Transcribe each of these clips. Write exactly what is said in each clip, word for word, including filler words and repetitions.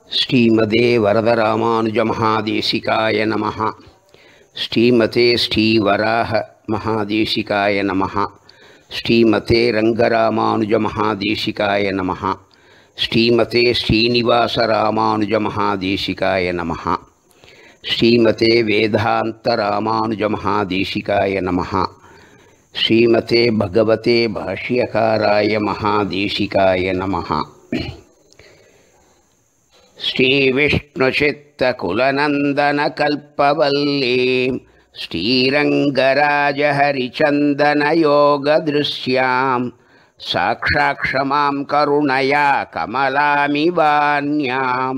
ஸ்ரீமதே வரதராமானுஜ மகாதேசிகாய நமஹ. ஸ்ரீமதே ஸ்ரீவராக மகாதேசிகாய நமஹ. ஸ்ரீமதே ரங்கராமானுஜ மகாதேசிகாய நமஹ. ஸ்ரீமதே ஸ்ரீனிவாச ராமானுஜ மகாதேசிகாய நமஹ. ஸ்ரீமதே வேதாந்த ராமானுஜ மகாதேசிகாய நமஹ. ஸ்ரீமதே பகவதே பாஷ்யகாராய மகாதேசிகாய நமஹ. श्रीविष्णुचित्तकुलनन्दनकल्पवल्लीं श्रीरङ्गराजहरिचन्दनयोगदृश्यां साक्षाक्षमां करुणया कमलामिवान्यां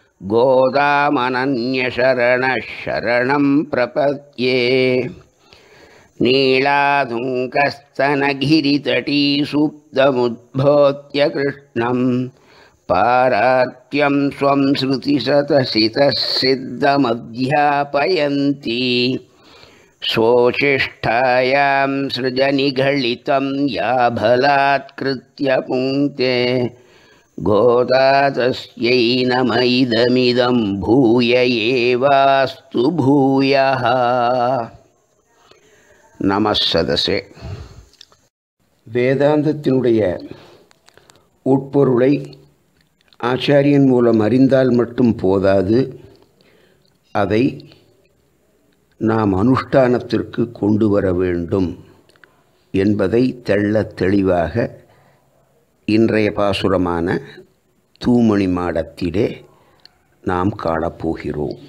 गोदामनन्यशरणः शरणं प्रपद्ये. नीलाधुङ्कस्तनगिरितटीसुप्तमुद्भोत्य कृष्णं पारात्यं स्वं श्रुतिशतसितः सिद्धमध्यापयन्ती स्वोचिष्ठायां सृजनिघलितं याभलात्कृत्य पुङ्क्ते गोदा तस्यै नम इदमिदं भूय एवास्तु भूयः. நமஸ்ஸதஸே. வேதாந்தத்தினுடைய உட்பொருளை ஆச்சாரியன் மூலம் அறிந்தால் மட்டும் போதாது, அதை நாம் அனுஷ்டானத்திற்கு கொண்டு வர வேண்டும் என்பதை தெள்ளத் தெளிவாக இன்றைய பாசுரமான தூமணி மாடத்திலே நாம் காணப்போகிறோம்.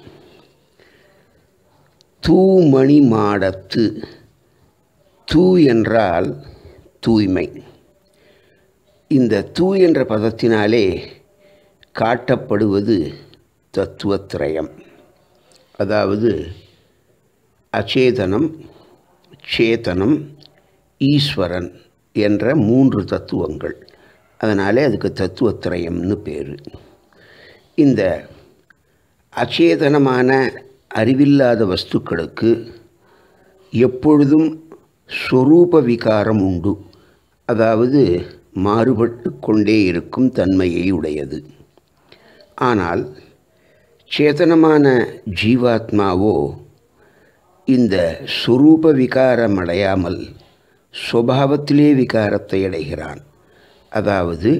தூமணி மாடத்து. தூ என்றால் தூய்மை. இந்த தூ என்ற பதத்தினாலே காட்டப்படுவது தத்துவத்திரயம், அதாவது அச்சேதனம், சேதனம், ஈஸ்வரன் என்ற மூன்று தத்துவங்கள். அதனாலே அதுக்கு தத்துவத்திரயம்னு பேர். இந்த அச்சேதனமான அறிவில்லாத வஸ்துக்களுக்கு எப்பொழுதும் ஸ்வரூப விகாரம் உண்டு, அதாவது மாறுபட்டு கொண்டே இருக்கும் தன்மையை உடையது. ஆனால் சேதனமான ஜீவாத்மாவோ இந்த ஸ்வரூப விகாரம் அடையாமல் சுபாவத்திலே விகாரத்தை அடைகிறான். அதாவது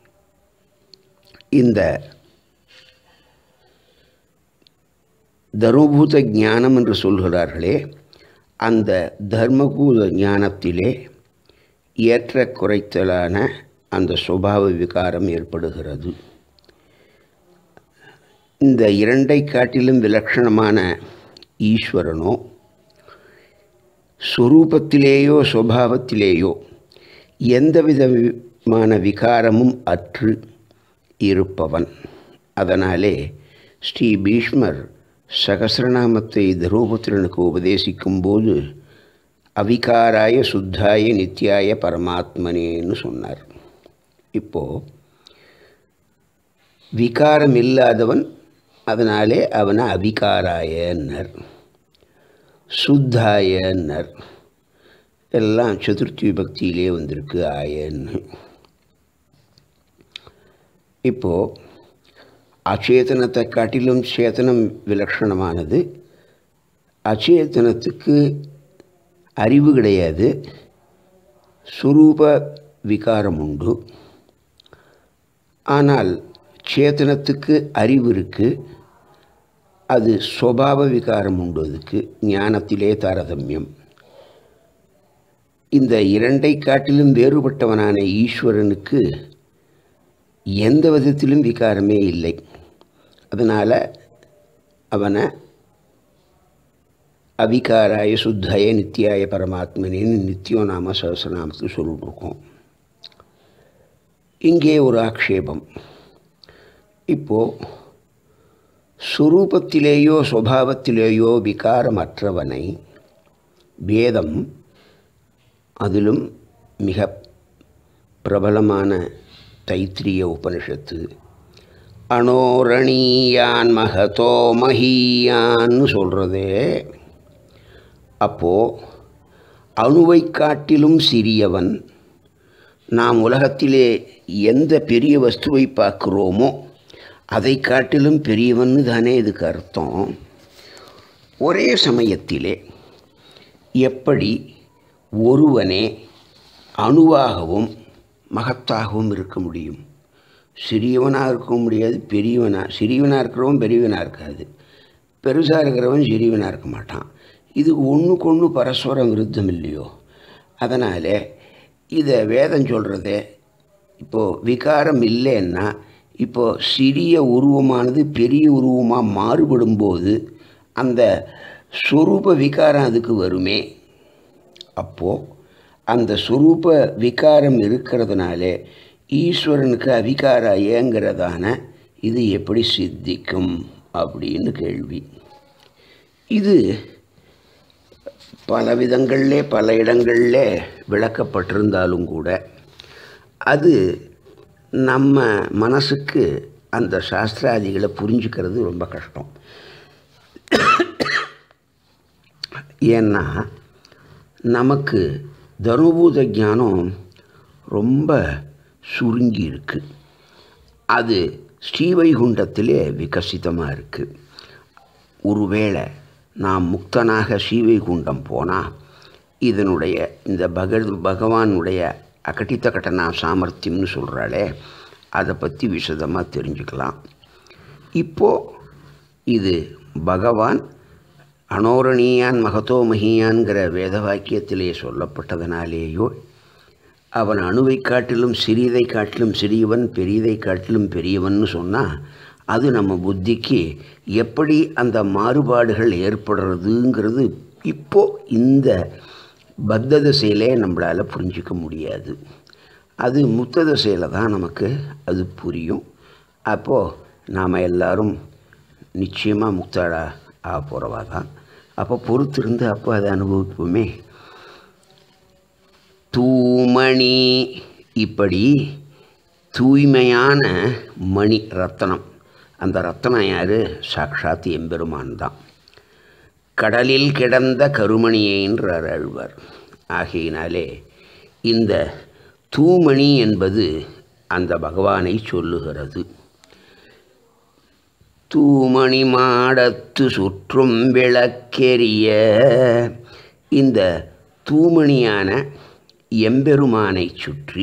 இந்த தர்மபூத ஞானம் என்று சொல்கிறார்களே, அந்த தர்மபூத ஞானத்திலே ஏற்ற குறைத்தலான அந்த சுபாவ விகாரம் ஏற்படுகிறது. இந்த இரண்டை காட்டிலும் விலட்சணமான ஈஸ்வரனோ ஸ்வரூபத்திலேயோ சுபாவத்திலேயோ எந்த விதமான விகாரமும் அற்று இருப்பவன். அதனாலே ஸ்ரீ பீஷ்மர் சகசிரநாமத்தை தர்மபுத்திரனுக்கு உபதேசிக்கும் போது அவிகாராய சுத்தாய நித்யாய பரமாத்மனேன்னு சொன்னார். இப்போது விகாரம் இல்லாதவன், அதனாலே அவனை அவிகாராயன்னர், சுத்தாயன்னர். எல்லாம் சதுர்த்தி விபக்தியிலே வந்திருக்கு ஆயன்னு. இப்போது அச்சேதனத்தை காட்டிலும் சேதனம் விலட்சணமானது. அச்சேதனத்துக்கு அறிவு கிடையாது, சுரூப விகாரம் உண்டு. ஆனால் சேதனத்துக்கு அறிவு இருக்குது, அது சுபாவ விகாரம் உண்டு. அதுக்கு ஞானத்திலே தாரதமியம். இந்த இரண்டை காட்டிலும் வேறுபட்டவனான ஈஸ்வரனுக்கு எந்த விதத்திலும் விகாரமே இல்லை. அதனால் அவனை அவிகாராய சுத்தாய நித்யாய பரமாத்மனின்னு நித்தியோ நாம சகசிரநாமத்துக்கு சொல்லிட்டுருக்கோம். இங்கே ஒரு ஆக்ஷேபம். இப்போது சுரூபத்திலேயோ சுபாவத்திலேயோ விகாரமற்றவனை வேதம், அதிலும் மிக பிரபலமான தைத்திரிய உபனிஷத்து அனோரணீயான் மகதோ மஹீயான்னு சொல்கிறதே, அப்போது அணுவை காட்டிலும் சிறியவன், நாம் உலகத்திலே எந்த பெரிய வஸ்துவை பார்க்குறோமோ அதை காட்டிலும் பெரியவன்னு தானே இதுக்கு அர்த்தம். ஒரே சமயத்திலே எப்படி ஒருவனே அணுவாகவும் மகத்தாகவும் இருக்க முடியும்? சிறியவனாக இருக்க முடியாது, பெரியவனாக சிறியவனாக இருக்கிறவன் பெரியவனாக இருக்காது, பெருசாக இருக்கிறவன் சிறியவனாக இருக்க மாட்டான். இது ஒன்றுக்கு ஒன்று பரஸ்பர விருத்தம் இல்லையோ? அதனால் இதை வேதம் சொல்கிறதே இப்போது விகாரம் இல்லைன்னா இப்போது சிறிய உருவமானது பெரிய உருவமாக மாறுபடும்போது அந்த ஸ்வரூப விகாரம் அதுக்கு வருமே. அப்போது அந்த ஸ்வரூப விகாரம் இருக்கிறதுனால ஈஸ்வரனுக்கு அவிகாரம் ஏங்கிறதான இது எப்படி சித்திக்கும் அப்படின்னு கேள்வி. இது பல விதங்களிலே பல இடங்களில் விளக்கப்பட்டிருந்தாலும் கூட அது நம்ம மனசுக்கு அந்த சாஸ்திராதிகளை புரிஞ்சுக்கிறது ரொம்ப கஷ்டம். ஏன்னா நமக்கு தர்மபூத ஞானம் ரொம்ப சுருங்கி இருக்குது. அது ஸ்ரீவைகுண்டத்திலே விகசிதமாக இருக்குது. ஒருவேளை நாம் முக்தனாக ஸ்ரீவைகுண்டம் போனால் இதனுடைய இந்த பக பகவானுடைய அகட்டித்த கட்டணா சாமர்த்தியம்னு சொல்கிறாளே அதை பற்றி விசதமாக தெரிஞ்சுக்கலாம். இப்போது இது பகவான் அனோரணீயான் மகதோ மகியான்கிற வேத வாக்கியத்திலே சொல்லப்பட்டதனாலேயோ அவன் அணுவை காட்டிலும் சிறியதை காட்டிலும் சிறியவன், பெரியதை காட்டிலும் பெரியவன் சொன்னால் அது நம்ம புத்திக்கு எப்படி அந்த மாறுபாடுகள் ஏற்படுறதுங்கிறது இப்போது இந்த பத்த திசையிலே நம்மளால் புரிஞ்சிக்க முடியாது. அது முத்த திசையில் தான் நமக்கு அது புரியும். அப்போது நாம் எல்லோரும் நிச்சயமாக முக்தாடா ஆக போகிறவா தான். அப்போ பொறுத்திருந்து அப்போ அதை அனுபவிப்போமே. தூமணி, இப்படி தூய்மையான மணி ரத்தனம். அந்த ரத்தனம் யார்? சாக்ஷாத் எம்பெருமான் தான். கடலில் கிடந்த கருமணியைன்றார் ஆழ்வார். ஆகையினாலே இந்த தூமணி என்பது அந்த பகவானை சொல்லுகிறது. தூமணி மாடத்து சுற்றும் விளக்கெரிய, இந்த தூமணியான எம்பெருமானை சுற்றி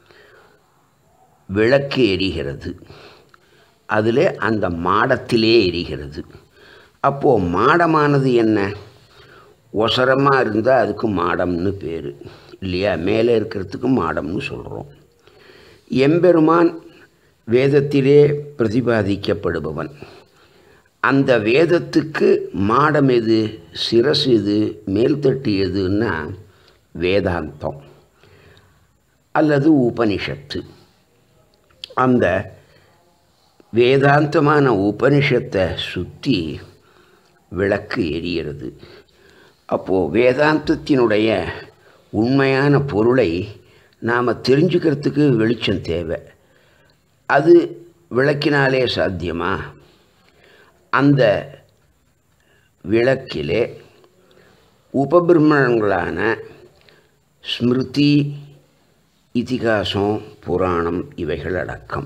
விளக்கு எரிகிறது. அதில் அந்த மாடத்திலே எரிகிறது. அப்போது மாடமானது என்ன? ஒசரமாக இருந்தால் அதுக்கு மாடம்னு பேர் இல்லையா? மேலே இருக்கிறதுக்கு மாடம்னு சொல்கிறோம். எம்பெருமான் வேதத்திலே பிரதிபாதிக்கப்படுபவன். அந்த வேதத்துக்கு மாடம் எது? சிரசு எது? மேல்தட்டு எதுன்னா வேதாந்தம் அல்லது உபனிஷத்து. அந்த வேதாந்தமான உபனிஷத்தை சுற்றி விளக்கு எரிகிறது. அப்போது வேதாந்தத்தினுடைய உண்மையான பொருளை நாம் தெரிஞ்சுக்கிறதுக்கு வெளிச்சம் தேவை. அது விளக்கினாலே சாத்தியமா? அந்த விளக்கிலே உபபிரமணங்களான ஸ்மிருதி, இதிகாசம், புராணம் இவைகள் அடக்கம்.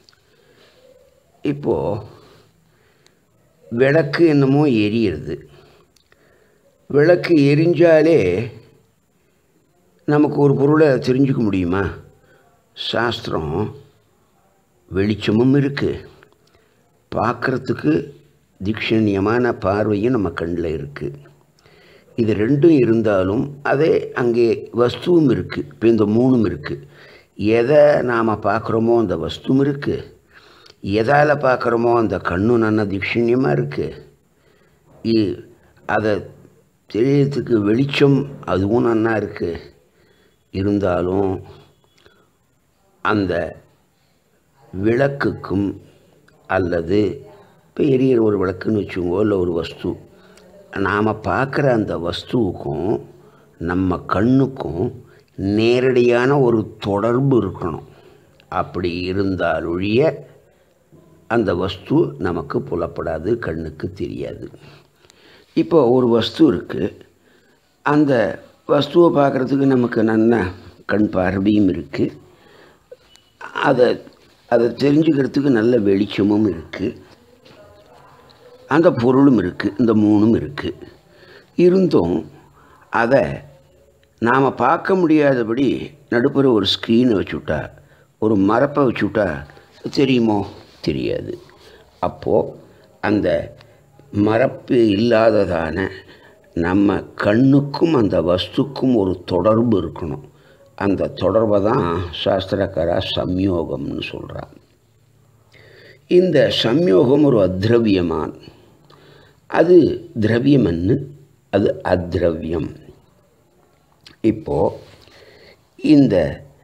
இப்போது விளக்கு என்னமோ எரியிறது. விளக்கு எரிஞ்சாலே நமக்கு ஒரு பொருளை தெரிஞ்சுக்க முடியுமா? சாஸ்திரம் வெளிச்சமும் இருக்குது, பார்க்குறதுக்கு தீக்ஷணியமான பார்வையும் நம்ம கண்ணில் இருக்குது. இது ரெண்டும் இருந்தாலும் அதே அங்கே வஸ்துவும் இருக்குது. இப்போ இந்த மூணும் இருக்குது. எதை நாம் பார்க்குறோமோ அந்த வஸ்துவும் இருக்குது, எதால் பார்க்குறோமோ அந்த கண்ணு நல்ல தீக்ஷணியமாக இருக்குது. அதை தெரியறதுக்கு வெளிச்சம் அதுவும் நன்னா இருக்குது. இருந்தாலும் அந்த விளக்குக்கும் அல்லது இப்போ எரியிற ஒரு விளக்குன்னு வச்சுக்கோங்க, இல்லை ஒரு வஸ்து, நாம் பார்க்குற அந்த வஸ்துவுக்கும் நம்ம கண்ணுக்கும் நேரடியான ஒரு தொடர்பு இருக்கணும். அப்படி இருந்தால் ஒழிய அந்த வஸ்து நமக்கு புலப்படாது, கண்ணுக்கு தெரியாது. இப்போ ஒரு வஸ்து இருக்குது, அந்த வஸ்துவை பார்க்குறதுக்கு நமக்கு நல்ல கண் பார்வையும் இருக்குது. அதை அதை தெரிஞ்சுக்கிறதுக்கு நல்ல வெளிச்சமும் இருக்குது, அந்த பொருளும் இருக்குது, இந்த மூணும் இருக்குது. இருந்தும் அதை நாம் பார்க்க முடியாதபடி நடுப்புற ஒரு ஸ்க்ரீனை வச்சுவிட்டா, ஒரு மரப்பை வச்சுவிட்டா தெரியுமோ? தெரியாது. அப்போது அந்த மரப்பு இல்லாததான நம்ம கண்ணுக்கும் அந்த வஸ்துக்கும் ஒரு தொடர்பு இருக்கணும். அந்த தொடர்பை தான் சாஸ்திரக்காரா சம்யோகம்னு சொல்கிறான். இந்த சம்யோகம் ஒரு அத்ரவியமான், அது திரவியமன்னு, அது அத்ரவியம். இப்போது இந்த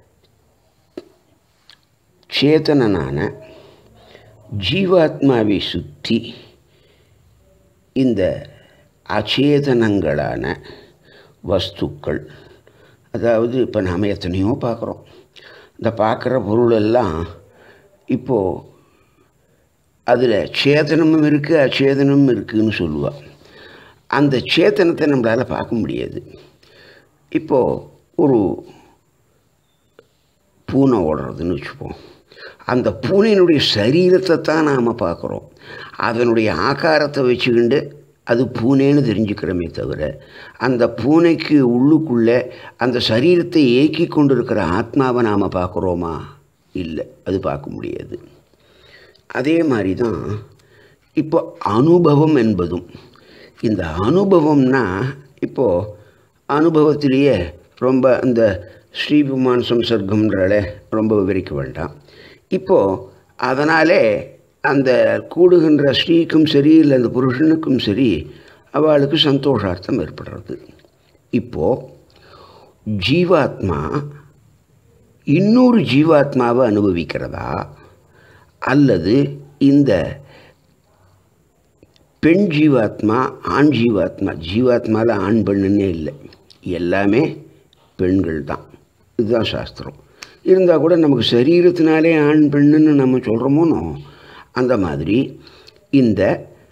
சேதனனான ஜீவாத்மாவை சுற்றி இந்த அச்சேதனங்களான வஸ்துக்கள், அதாவது இப்போ நாம் எத்தனையோ பார்க்குறோம். இந்த பார்க்குற பொருளெல்லாம் இப்போது அதில் சேதனமும் இருக்குது, அச்சேதனமும் இருக்குதுன்னு சொல்லுவாள். அந்த சேத்தனத்தை நம்மளால் பார்க்க முடியாது. இப்போது ஒரு பூனை ஓடுறதுன்னு வச்சுப்போம். அந்த பூனையினுடைய சரீரத்தை தான் நாம் பார்க்குறோம். அதனுடைய ஆகாரத்தை வச்சுக்கிண்டு அது பூனைன்னு தெரிஞ்சுக்கிறோமே தவிர, அந்த பூனைக்கு உள்ளுக்குள்ளே அந்த சரீரத்தை ஏக்கி கொண்டு இருக்கிற ஆத்மாவை நாம் பார்க்குறோமா? இல்லை, அது பார்க்க முடியாது. அதே மாதிரி தான் இப்போ அனுபவம் என்பதும். இந்த அனுபவம்னா இப்போது அனுபவத்திலேயே ரொம்ப இந்த ஸ்ரீபுமான் சம்சர்க்கம்ன்றால ரொம்ப விவரிக்க வேண்டாம். இப்போது அதனாலே அந்த கூடுகின்ற ஸ்ரீக்கும் சரி, இல்லை அந்த புருஷனுக்கும் சரி, அவளுக்கு சந்தோஷார்த்தம் ஏற்படுறது. இப்போது ஜீவாத்மா இன்னொரு ஜீவாத்மாவை அனுபவிக்கிறதா, அல்லது இந்த பெண் ஜீவாத்மா ஆண் ஜீவாத்மா, ஜீவாத்மாவில் ஆண் பெண்ணுன்னே இல்லை, எல்லாமே பெண்கள் தான், இதுதான் சாஸ்திரம். இருந்தால் கூட நமக்கு சரீரத்தினாலே ஆண் பெண்ணுன்னு நம்ம சொல்கிறோமோனோ, அந்த மாதிரி இந்த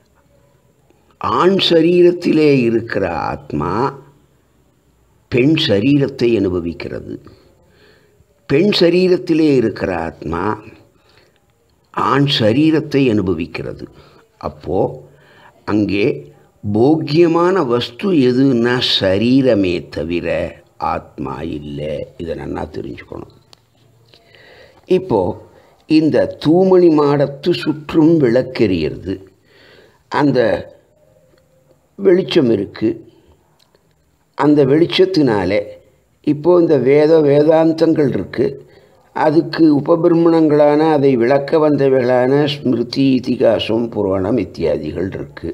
ஆண் சரீரத்திலே இருக்கிற ஆத்மா பெண் சரீரத்தை அனுபவிக்கிறது, பெண் சரீரத்திலே இருக்கிற ஆத்மா ஆண் சரீரத்தை அனுபவிக்கிறது. அப்போது அங்கே போக்கியமான வஸ்து எதுன்னா சரீரமே தவிர ஆத்மா இல்லை. இதை நல்லா தெரிஞ்சுக்கணும். இப்போது இந்த தூமணி மாடத்து சுற்றும் விளக்கெறியறது, அந்த வெளிச்சம் இருக்குது. அந்த வெளிச்சத்தினாலே இப்போது இந்த வேத வேதாந்தங்கள் இருக்குது, அதுக்கு உபபிரமணங்களான அதை விளக்க வந்தவைகளான ஸ்மிருதி, இதிகாசம், புராணம் இத்தியாதிகள் இருக்குது.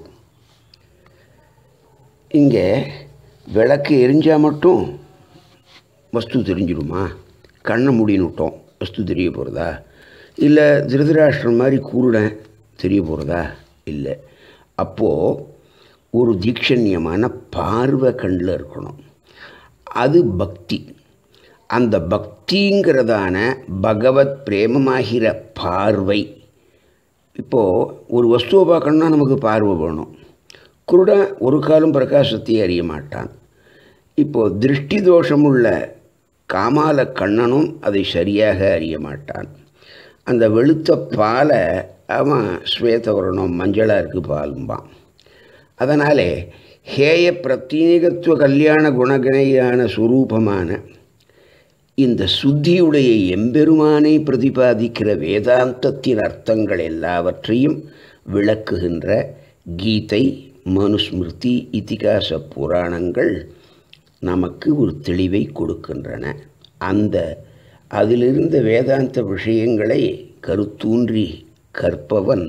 இங்கே விளக்கு எரிஞ்சால் மட்டும் வஸ்து தெரிஞ்சிடுமா? கண்ணை மூடினுட்டோம், வஸ்து தெரிய போகிறதா? இல்லை திருதராஷ்டிரம் மாதிரி கூருடன் தெரிய போகிறதா? இல்லை. அப்போது ஒரு தீட்சண்யமான பார்வை கண்ணில் இருக்கணும். அது பக்தி. அந்த பக்திங்கிறதான பகவத் பிரேமமாகிற பார்வை. இப்போது ஒரு வஸ்துவை பார்க்கணுன்னா நமக்கு பார்வை வேணும். குருடன் ஒரு காலம் பிரகாசத்தை அறிய மாட்டான். இப்போது திருஷ்டி தோஷமுள்ள காமால கண்ணனும் அதை சரியாக அறிய மாட்டான். அந்த வெளுத்த பாலை அவன் ஸ்வேதவரணம் மஞ்சளாக இருக்குது பாலும்பான். அதனாலே ஹேய பிரத்யேகத்துவ கல்யாண குணகணையான சுரூபமான இந்த சுத்தியுடைய எம்பெருமானை பிரதிபாதிக்கிற வேதாந்தத்தின் அர்த்தங்கள் எல்லாவற்றையும் விளக்குகின்ற கீதை, மனுஸ்மிருதி, இதிகாச புராணங்கள் நமக்கு ஒரு தெளிவை கொடுக்கின்றன. அந்த அதிலிருந்த வேதாந்த விஷயங்களை கருத்தூன்றி கற்பவன்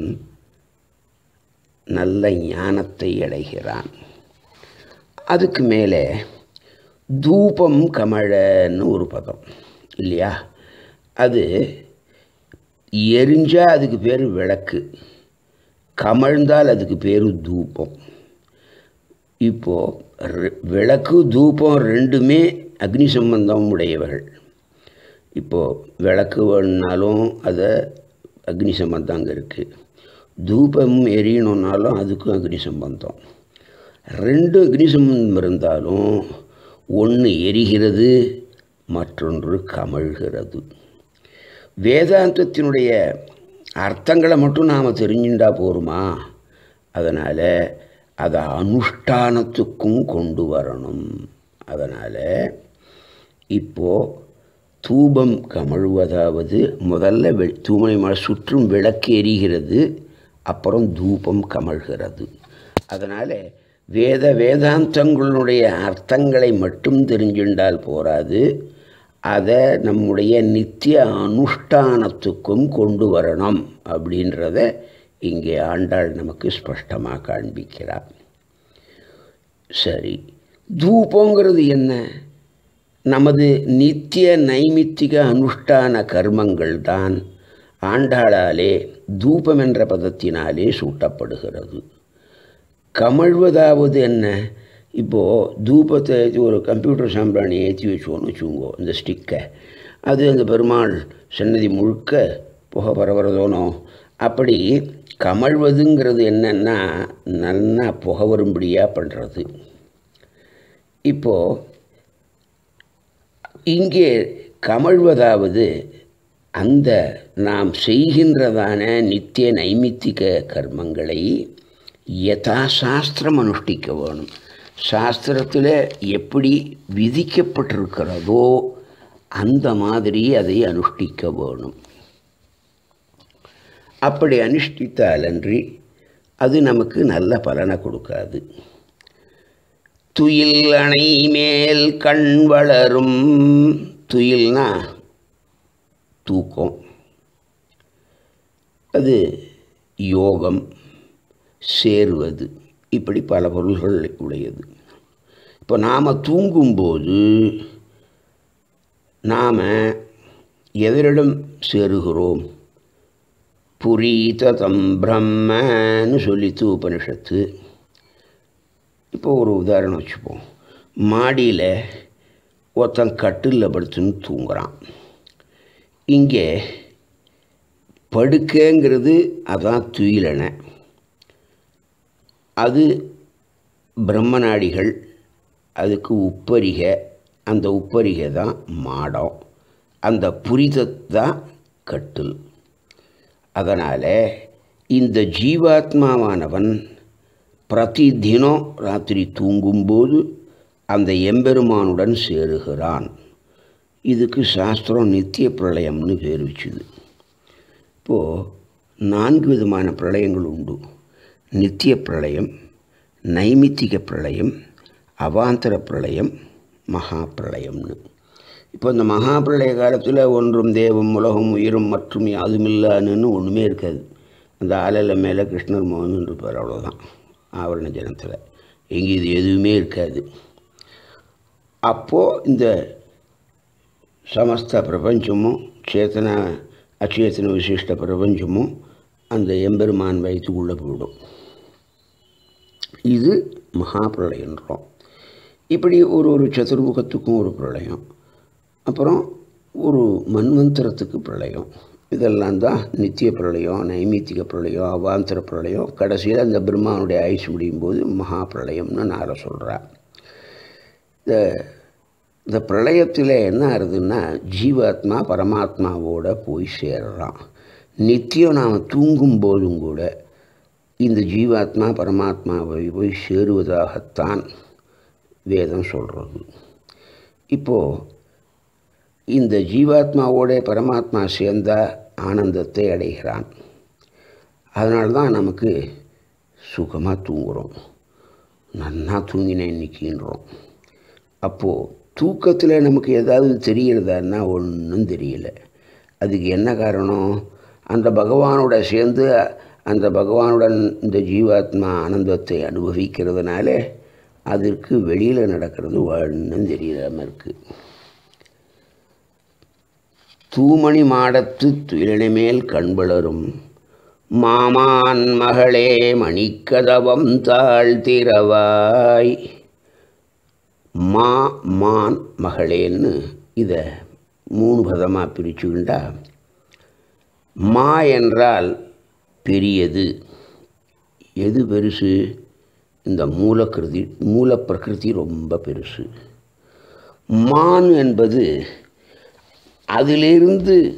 நல்ல ஞானத்தை அடைகிறான். அதுக்கு மேலே தூபம் கமழன்னு ஒரு பதம் இல்லையா? அது எரிஞ்சால் அதுக்கு பேர் விளக்கு, கமழ்ந்தால் அதுக்கு பேர் தூபம். இப்போது விளக்கு தூபம் ரெண்டுமே அக்னி சம்பந்தம் உடையவர்கள். இப்போது விளக்கு வேணுனாலும் அதை அக்னி சம்பந்தம் அங்கே இருக்குது, தூபம் எரியணுன்னாலும் அதுக்கும் அக்னி சம்பந்தம். ரெண்டு அக்னி சம்பந்தம் இருந்தாலும் ஒன்று எரிகிறது, மற்றொன்று கமழ்கிறது. வேதாந்தத்தினுடைய அர்த்தங்களை மட்டும் நாம் தெரிஞ்சுட்டா போருமா? அதனால் அதை அனுஷ்டானத்துக்கும் கொண்டு வரணும். அதனால் இப்போது தூபம் கமழுவதாவது முதல்ல வெ தூமணி மலை சுற்றும் விளக்கு எரிகிறது, அப்புறம் தூபம் கமழ்கிறது. அதனால் வேத வேதாந்தங்களுடைய அர்த்தங்களை மட்டும் தெரிஞ்சுண்டால் போராது, அதை நம்முடைய நித்திய அனுஷ்டானத்துக்கும் கொண்டு வரணும் அப்படின்றத இங்கே ஆண்டாள் நமக்கு ஸ்பஷ்டமாக காண்பிக்கிறார். சரி, தூபங்கிறது என்ன? நமது நித்திய நைமித்திக அனுஷ்டான கர்மங்கள் தான் ஆண்டாளாலே தூபம் என்ற பதத்தினாலே சூட்டப்படுகிறது. கமழ்வதாவது என்ன? இப்போது தூபத்தை ஏற்றி ஒரு கம்ப்யூட்டர் சாம்பிராணி ஏற்றி வச்சுக்கோன்னு வச்சுக்கோங்க, இந்த ஸ்டிக்கை, அது அந்த பெருமாள் சன்னதி முழுக்க புகை பரவறதோனோ. அப்படி கமழ்வதுங்கிறது என்னன்னா நல்லா புகை வரும்படியாக பண்ணுறது. இப்போது இங்கே கமழ்வதாவது அந்த நாம் செய்கின்றதான நித்திய நைமித்திக கர்மங்களை யதா சாஸ்திரம் அனுஷ்டிக்க வேணும். சாஸ்திரத்தில் எப்படி விதிக்கப்பட்டிருக்கிறதோ அந்த மாதிரி அதை அனுஷ்டிக்க வேணும். அப்படி அனுஷ்டித்தாலன்றி அது நமக்கு நல்ல பலனை கொடுக்காது. துயில் அணை மேல் கண் வளரும். துயில்னா தூக்கம், அது யோகம், சேர்வது, இப்படி பல பொருள்கள் உடையது. இப்போ நாம் தூங்கும்போது நாம் எவரிடம் சேருகிறோம்? புரீததம் பிரம்மன்னு சொல்லித்து உபனிஷத்து. இப்போ ஒரு உதாரணம் வச்சுப்போம். மாடியில் ஒருத்தன் கட்டிலில் படுத்துன்னு தூங்குறான். இங்கே படுக்கைங்கிறது அதான் துயிலனை, அது பிரம்மநாடிகள், அதுக்கு உப்பரிகை, அந்த உப்பரிகை தான் மாடம், அந்த புரிதத்தான் கட்டில். அதனால் இந்த ஜீவாத்மாவானவன் பிரதி தினம் ராத்திரி தூங்கும்போது அந்த எம்பெருமானுடன் சேருகிறான். இதுக்கு சாஸ்திரம் நித்திய பிரளயம்னு பேர் வச்சுது. இப்போது நான்கு விதமான பிரளயங்கள் உண்டு. நித்திய பிரளயம், நைமித்திக பிரளயம், அவாந்தர பிரளயம், மகா பிரளயம்னு. இப்போ இந்த மகா பிரளய காலத்தில் ஒன்றும் தேவம் உலகம் உயிரும் மற்றும் யாதுமில்லான்னு ஒன்றுமே இருக்காது. அந்த ஆலையில் மேலே கிருஷ்ணர் மோகன் இருப்பார், அவ்வளோதான். ஆவரண ஜனத்தில் எங்கே இது எதுவுமே இருக்காது. அப்போது இந்த சமஸ்த பிரபஞ்சமும் சேத்தன அச்சேத்தன விசிஷ்ட பிரபஞ்சமும் அந்த எம்பெருமான் வயிற்றுக்குள்ளே போயிடும். இது மகா பிரளயன்றோம். இப்படி ஒரு ஒரு சதுர்முகத்துக்கும் ஒரு பிரளயம், அப்புறம் ஒரு மன்வந்தரத்துக்கு பிரளயம். இதெல்லாம் தான் நித்திய பிரளயம், நைமித்திக பிரளயம், அவாந்தர பிரளயம். கடைசியில் அந்த பிரம்மாவுடைய ஆயுசு முடியும் போது மகா பிரளயம்னு நாரை சொல்கிறா. இந்த இந்த பிரளயத்தில் என்ன ஆகுதுன்னா ஜீவாத்மா பரமாத்மாவோட போய் சேர்றான். நித்தியம் நாம் தூங்கும் போதும் கூட இந்த ஜீவாத்மா பரமாத்மாவை போய் சேருவதாகத்தான் வேதம் சொல்கிறது. இப்போது இந்த ஜீவாத்மாவோட பரமாத்மா சேர்ந்தால் ஆனந்தத்தை அடைகிறான். அதனால்தான் நமக்கு சுகமாக தூங்குகிறோம், நன்னா தூங்கினேன் இன்னைக்குன்றோம். அப்போது தூக்கத்தில் நமக்கு ஏதாவது தெரிகிறதான்னா ஒன்றும் தெரியல. அதுக்கு என்ன காரணம்? அந்த பகவானோட சேர்ந்து அந்த பகவானுடன் இந்த ஜீவாத்மா ஆனந்தத்தை அனுபவிக்கிறதுனால அதற்கு வெளியில் நடக்கிறது ஒன்றும் தெரியாமல் இருக்குது. தூமணி மாடத்து துயிலனை மேல் கண்வளரும் மாமான் மகளே மணிக்கதவம் தாழ்த்திரவாய். மா மான் மகளேன்னு இதை மூணு பதமாக பிரிச்சுக்கிண்டா, மா என்றால் பெரியது. எது பெருசு? இந்த மூலக்கிருதி, மூல பிரகிருதி ரொம்ப பெருசு. மான் என்பது அதிலிருந்து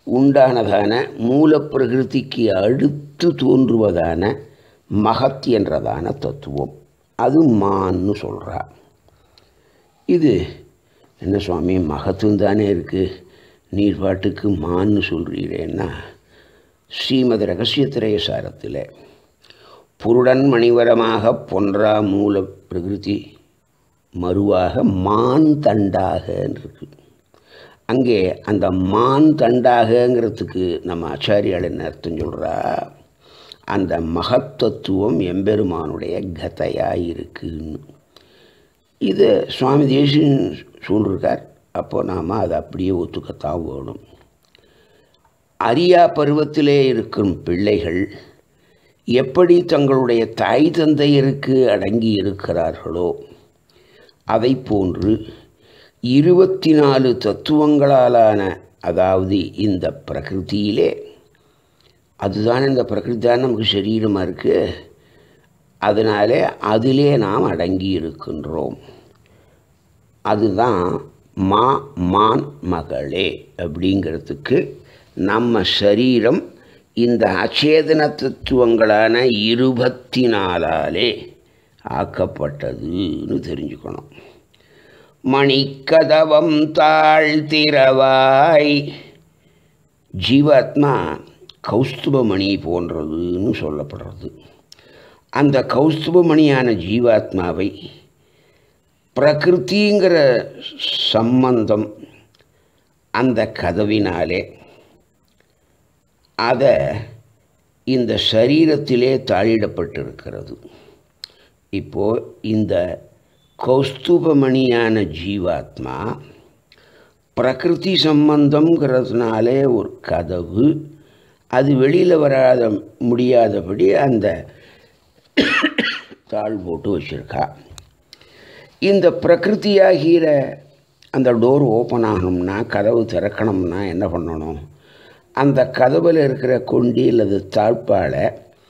உண்டானதான மூலப்பிரகிருதிக்கு அடுத்து தோன்றுவதான மகத் என்றதான தத்துவம், அது மான்னு சொல்கிறா. இது என்ன சுவாமி, மகத்துவம் தானே இருக்குது, நீர் பாட்டுக்கு மான்னு சொல்கிறீரேன்னா, ஸ்ரீமத் ரகசியத்திரய சாரத்தில் புருடன் மணிவரமாக பொன்றா மூல பிரகிருதி மறுவாக மான் தண்டாக இருக்கு. அங்கே அந்த மான் தண்டாகங்கிறதுக்கு நம்ம ஆச்சாரியால் என்ன அர்த்தம் சொல்கிறா, அந்த மகத்தத்துவம் எம்பெருமானுடைய கதையாக இருக்குன்னு. இதை சுவாமி தேசிகன் சொல்லியிருக்கார். அப்போ நாம் அதை அப்படியே ஒத்துக்கத்தான் வேணும். அரியா பருவத்திலே இருக்கும் பிள்ளைகள் எப்படி தங்களுடைய தாய் தந்தையருக்கு அடங்கி இருக்கிறார்களோ அதை போன்று இருபத்தி நாலு தத்துவங்களாலான, அதாவது இந்த பிரகிருதியிலே, அதுதான் இந்த பிரகிருதி தான் நமக்கு சரீரமாக இருக்குது, அதனாலே அதிலே நாம் அடங்கி இருக்கின்றோம். அதுதான் மா மான் மகளே அப்படிங்கிறதுக்கு நம்ம சரீரம் இந்த அச்சேதன தத்துவங்களான இருபத்தி நாலாலே ஆக்கப்பட்டதுன்னு தெரிஞ்சுக்கணும். மணிக்கதவம் தாழ்த்திரவாய், ஜீவாத்மா கௌஸ்துபமணி போன்றதுன்னு சொல்லப்படுறது. அந்த கௌஸ்துபமணியான ஜீவாத்மாவை பிரகிருதிங்கிற சம்பந்தம் அந்த கதவினாலே அதை இந்த சரீரத்திலே தாளிடப்பட்டிருக்கிறது. இப்போது இந்த கௌஸ்துபமணியான ஜீவாத்மா பிரகிருதி சம்பந்தங்கிறதுனாலே ஒரு கதவு, அது வெளியில் வராத முடியாதபடி அந்த தாழ் போட்டு வச்சுருக்கா. இந்த பிரகிருதியாகிற அந்த டோர் ஓப்பன் ஆகணும்னா, கதவு திறக்கணும்னா என்ன பண்ணணும், அந்த கதவில் இருக்கிற கொண்டி அல்லது தாழ்பாலை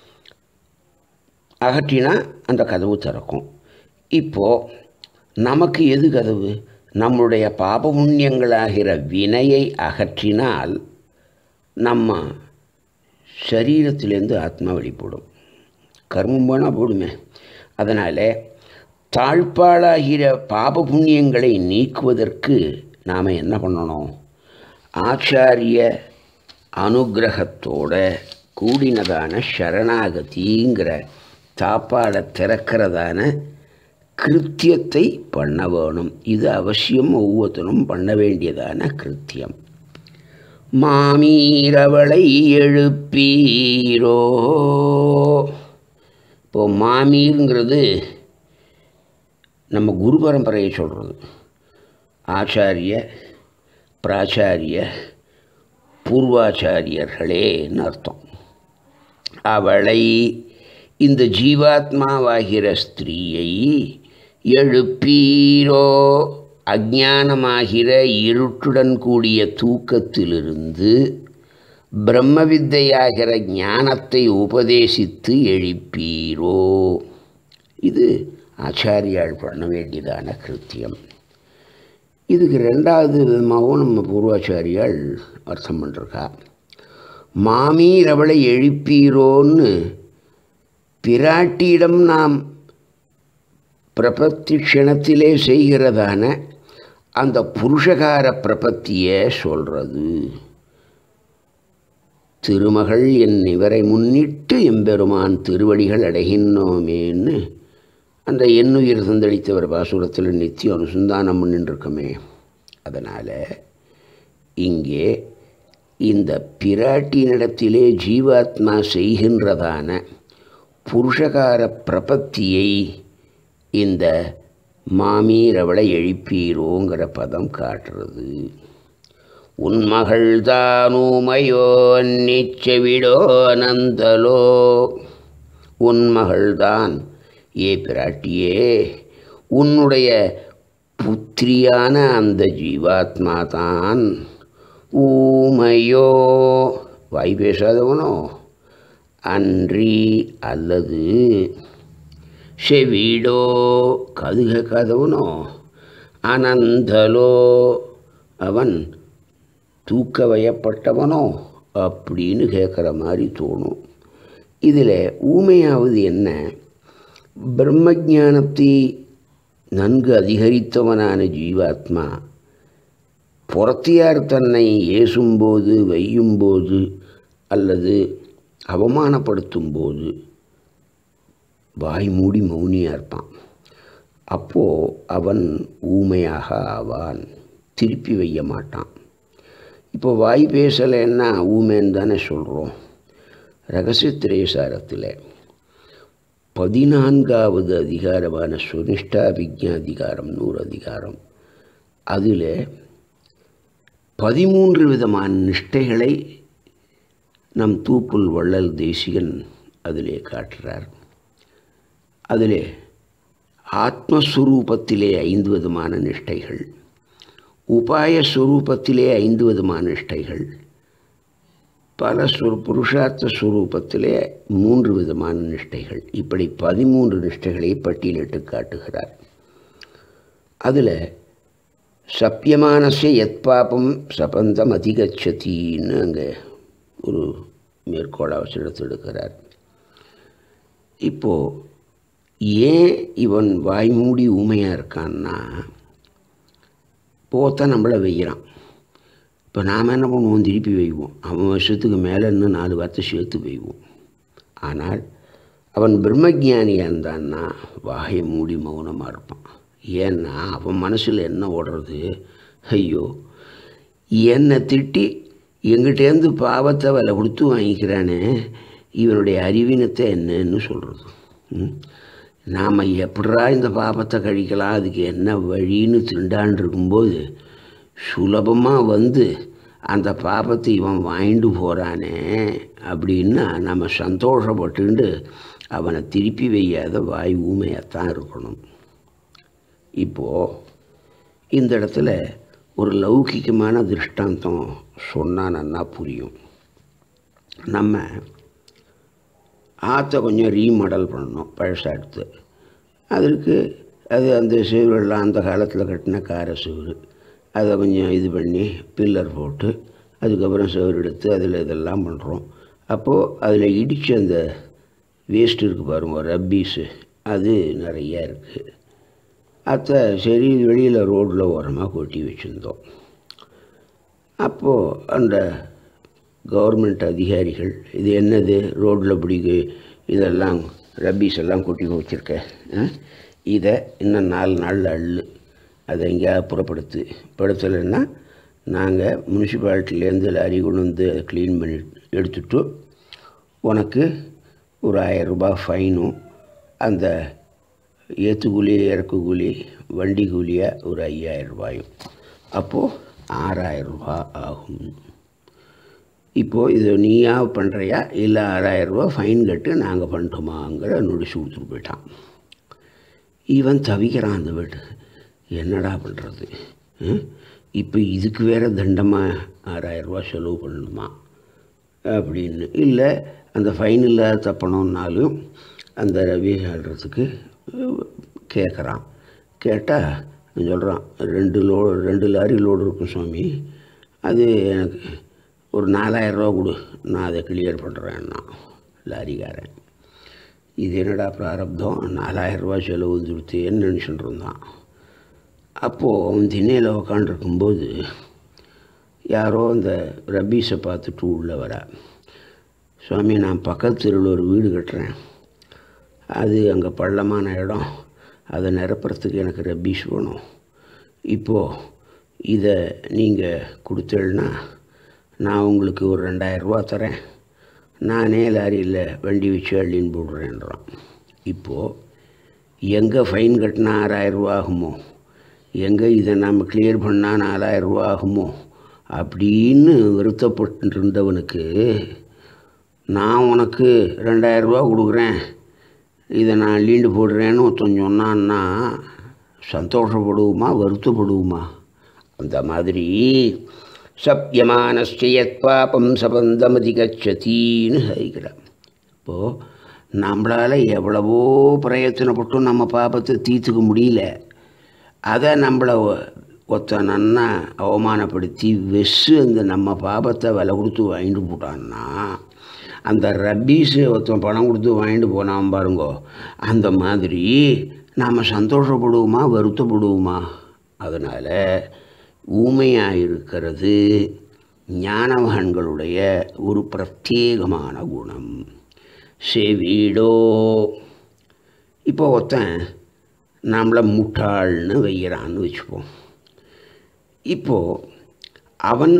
அகற்றினா அந்த கதவு திறக்கும். இப்போது நமக்கு எது கதவு, நம்முடைய பாப புண்ணியங்களாகிற வினையை அகற்றினால் நம்ம சரீரத்திலேருந்து ஆத்மா வெளிப்படும். கர்மம் போனால் போடுமே. அதனால் தாழ்பாளாகிற பாப புண்ணியங்களை நீக்குவதற்கு நாம் என்ன பண்ணணும், ஆச்சாரிய அனுகிரகத்தோட கூடினதான சரணாகதிங்கிற தாப்பாடை திறக்கிறதான கிருத்தியத்தை பண்ண வேணும். இது அவசியம் ஒவ்வொருத்தரும் பண்ண வேண்டியதான கிருத்தியம். மாமீரவளை எழுப்பீரோ. இப்போது மாமீருங்கிறது நம்ம குரு பரம்பரையை சொல்கிறது. ஆச்சாரிய பிராச்சாரிய பூர்வாச்சாரியர்களேன்னு அர்த்தம். அவளை, இந்த ஜீவாத்மாவாகிற ஸ்திரீயை எழுப்பீரோ, அஞ்ஞானமாகிற இருட்டுடன் கூடிய தூக்கத்திலிருந்து பிரம்ம வித்தையாகிற ஞானத்தை உபதேசித்து எழுப்பீரோ. இது ஆச்சாரியால் பண்ண வேண்டியதான கிருத்தியம். இதுக்கு ரெண்டாவது விதமாகவும் நம்ம பூர்வாச்சாரியால் அர்த்தம் பண்ணிருக்கா. மாமீர் அவளை எழுப்பீரோன்னு பிராட்டியிடம் நாம் பிரபத்தி க்ஷணத்திலே செய்கிறதான அந்த புருஷகார பிரபத்தியை சொல்கிறது. திருமகள் என் இவரை முன்னிட்டு எம்பெருமான் திருவடிகள் அடைகின்றோமேன்னு அந்த எண்ணுயிர் தந்தளித்தவர் பாசுரத்தில் நித்தியம் அனுசந்தானம் பண்ணிட்டுருக்கோமே. அதனால் இங்கே இந்த பிராட்டியினிடத்திலே ஜீவாத்மா செய்கின்றதான புருஷகார பிரபத்தியை இந்த மாமீர் அவளை எழுப்பீரோங்கிற பதம் காட்டுறது. உன்மகள் தானூமையோ நிச்சவிடோ நந்தலோ. உன்மகள்தான், ஏ பிராட்டியே, உன்னுடைய புத்திரியான அந்த ஜீவாத்மா தான். ஊமையோ, வாய் பேசாதவனோ, அன்றி அல்லது செவிடோ, காது கேட்காதவனோ, அனந்தலோ, அவன் தூக்க வயப்பட்டவனோ அப்படின்னு கேட்குற மாதிரி தோணும். இதில் ஊமையாவது என்ன, பிரம்மஜானத்தை நன்கு அதிகரித்தவனான ஜீவாத்மா புறத்தியார் தன்னை ஏசும்போது, வையும்போது அல்லது அவமானப்படுத்தும்போது வாய் மூடி மௌனியாக இருப்பான். அப்போது அவன் ஊமையாக ஆவான், திருப்பி வைய மாட்டான். இப்போ வாய் பேசலைன்னா ஊமைன்னு தானே சொல்கிறோம். ரகசிய திரேசாரத்தில் பதினான்காவது அதிகாரமான சுனிஷ்டா விஜ்ஞாதிகாரம்னு ஒரு அதிகாரம், அதில் பதிமூன்று விதமான நிஷ்டைகளை நம் தூப்புல் வள்ளல் தேசிகன் அதிலே காட்டுறார். அதிலே ஆத்மஸ்வரூபத்திலே ஐந்து விதமான நிஷ்டைகள், உபாய ஸ்வரூபத்திலே ஐந்து விதமான நிஷ்டைகள், பல ஸ்வரு புருஷார்த்த ஸ்வரூபத்திலே மூன்று விதமான நிஷ்டைகள், இப்படி பதிமூன்று நிஷ்டைகளை பட்டியலிட்டு காட்டுகிறார். அதில் சப்பியமானசே யத் பாபம் சபந்தம் அதிகச்சத்தின்னு அங்கே ஒரு மேற்கோள் அவசரத்தை எடுக்கிறார். இப்போது ஏன் இவன் வாய் மூடி ஊமையாக இருக்கான்னா, போத்தான் நம்மளை வைக்கிறான். இப்போ நாம் என்ன பண்ணுவோம், திருப்பி வைவோம். அவன் வருஷத்துக்கு மேலே இன்னும் நாலு வார்த்தை சேர்த்து வைவோம். ஆனால் அவன் பிரம்மஜானியாக இருந்தான்னா வாயை மூடி மௌனமாக இருப்பான். ஏன்னா அவன் மனசில் என்ன ஓடுறது, ஐயோ என்னை திட்டி எங்கிட்டேருந்து பாவத்தை விலை கொடுத்து வாங்கிக்கிறானே, இவனுடைய அறிவினத்தை என்னன்னு சொல்கிறது. நாம் எப்படா இந்த பாபத்தை கழிக்கலாம், அதுக்கு என்ன வழின்னு திண்டான் இருக்கும்போது சுலபமாக வந்து அந்த பாபத்தை இவன் வாங்கிட்டு போகிறானே அப்படின்னா நம்ம சந்தோஷப்பட்டுண்டு அவனை திருப்பி வையாத வாய் ஊமையாகத்தான் இருக்கணும். இப்போது இந்த இடத்துல ஒரு லௌகிகமான திருஷ்டாந்தம் சொன்னால் நல்லா புரியும். நம்ம ஆற்றை கொஞ்சம் ரீமாடல் பண்ணணும், பழசாக எடுத்து. அதற்கு அது அந்த சுவரெல்லாம் அந்த காலத்தில் கட்டின கார சுவர், அதை கொஞ்சம் இது பண்ணி பில்லர் போட்டு அதுக்கப்புறம் சுவர் எடுத்து அதில் இதெல்லாம் பண்ணுறோம். அப்போது அதில் இடித்து அந்த வேஸ்ட் இருக்குது பாருங்க, ரப்பீஸு, அது நிறையா இருக்குது. அதை சரி வெளியில் ரோட்டில் ஓரமாக கொட்டி வச்சுருந்தோம். அப்போது அந்த கவர்மெண்ட் அதிகாரிகள், இது என்னது ரோட்டில் பிடிக்கு இதெல்லாம் ரப்பீஸ் எல்லாம் கொட்டி வச்சுருக்க, இதை இன்னும் நாலு நாளில் அள்ளு, அதை எங்கேயாவது புறப்படுத்து, படுத்தலைன்னா நாங்கள் முனிசிபாலிட்டிலேருந்து லாரி கொண்டு வந்து அதை க்ளீன் பண்ணி எடுத்துட்டு உனக்கு ஒரு ஆயரூபா ஃபைனும், அந்த ஏற்று கூலி இறக்கு கூலி வண்டி கூலியாக ஒரு ஐயாயிரம் ரூபாயும், அப்போது ஆறாயிரம் ரூபா ஆகும். இப்போது இது நீயா பண்ணுறியா இல்லை ஆறாயிரரூபா ஃபைன் கட்டு நாங்கள் பண்ணிட்டோமாங்கிற நொடிச்சு கொடுத்துட்டு போயிட்டான். இவன் தவிக்கிறான் அந்த வீட்டு, என்னடா பண்ணுறது, இப்போ இதுக்கு வேறு தண்டமாக ஆறாயிரரூபா செலவு பண்ணணுமா அப்படின்னு. இல்லை அந்த ஃபைன் இல்லாத தப்பணுன்னாலும் அந்த ரவி ஆடுறதுக்கு கேட்குறான். கேட்டால் சொல்கிறான், ரெண்டு லோ ரெண்டு லாரி லோடு இருக்கும் சுவாமி, அது எனக்கு ஒரு நாலாயிரரூவா கொடு, நான் அதை கிளியர் பண்ணுறேன்னா லாரிக்காரன். இது என்னடா பிராரப்தம், நாலாயிரரூவா செலவு கொடுத்தேன்னு நினச்சிட்டு இருந்தான். அப்போது அவன் திண்ணையில் உக்காண்டிருக்கும்போது யாரோ அந்த ரபீஸை பார்த்துட்டு உள்ளே வர, சுவாமி நான் பக்கத்து தெருவில் ஒரு வீடு கட்டுறேன், அது அங்கே பள்ளமான இடம், அதை நிரப்புறதுக்கு எனக்கு ரபீஸ் வேணும். இப்போது இதை நீங்கள் கொடுத்தேன்னா நான் உங்களுக்கு ஒரு ரெண்டாயிரரூவா தரேன், நானே லாரியில் வண்டி வச்சு அள்ளின்னு போடுறேன்றான். இப்போது எங்கே ஃபைன் கட்டினா ஆறாயிரரூவா ஆகுமோ, எங்கே இதை நம்ம கிளியர் பண்ணால் நாலாயிரரூவா ஆகுமோ அப்படின்னு வருத்தப்பட்டு இருந்தவனுக்கு நான் உனக்கு ரெண்டாயிரரூவா கொடுக்குறேன், இதை நான் அள்ளிண்டு போடுறேன்னு ஒருத்தன் சொன்னான்னா சந்தோஷப்படுவோமா வருத்தப்படுவோமா? அந்த மாதிரி சப்யமானஸ்யத் பாபம் சபந்தமதிகச்சத்தின்னு ஹரிக்கிறார். இப்போது நம்மளால் எவ்வளவோ பிரயத்தனப்பட்டும் நம்ம பாபத்தை தீர்த்துக்க முடியல, அதை நம்மளை ஒருத்த நன்னா அவமானப்படுத்தி வெஸ்ஸு அந்த நம்ம பாபத்தை விலை கொடுத்து வாங்கிட்டு போட்டான்னா, அந்த ரப்பீஸு ஒருத்தன் பணம் கொடுத்து வாங்கிட்டு போனான் பாருங்கோ, அந்த மாதிரி நாம் சந்தோஷப்படுவோமா வருத்தப்படுவோமா? அதனால் ஊமையாக இருக்கிறது ஞானவான்களுடைய ஒரு பிரத்யேகமான குணம். செவிடோ. இப்போ ஒருத்தன் நம்மளை முட்டாள்னு வைக்கிறான்னு வச்சுப்போம். இப்போது அவன்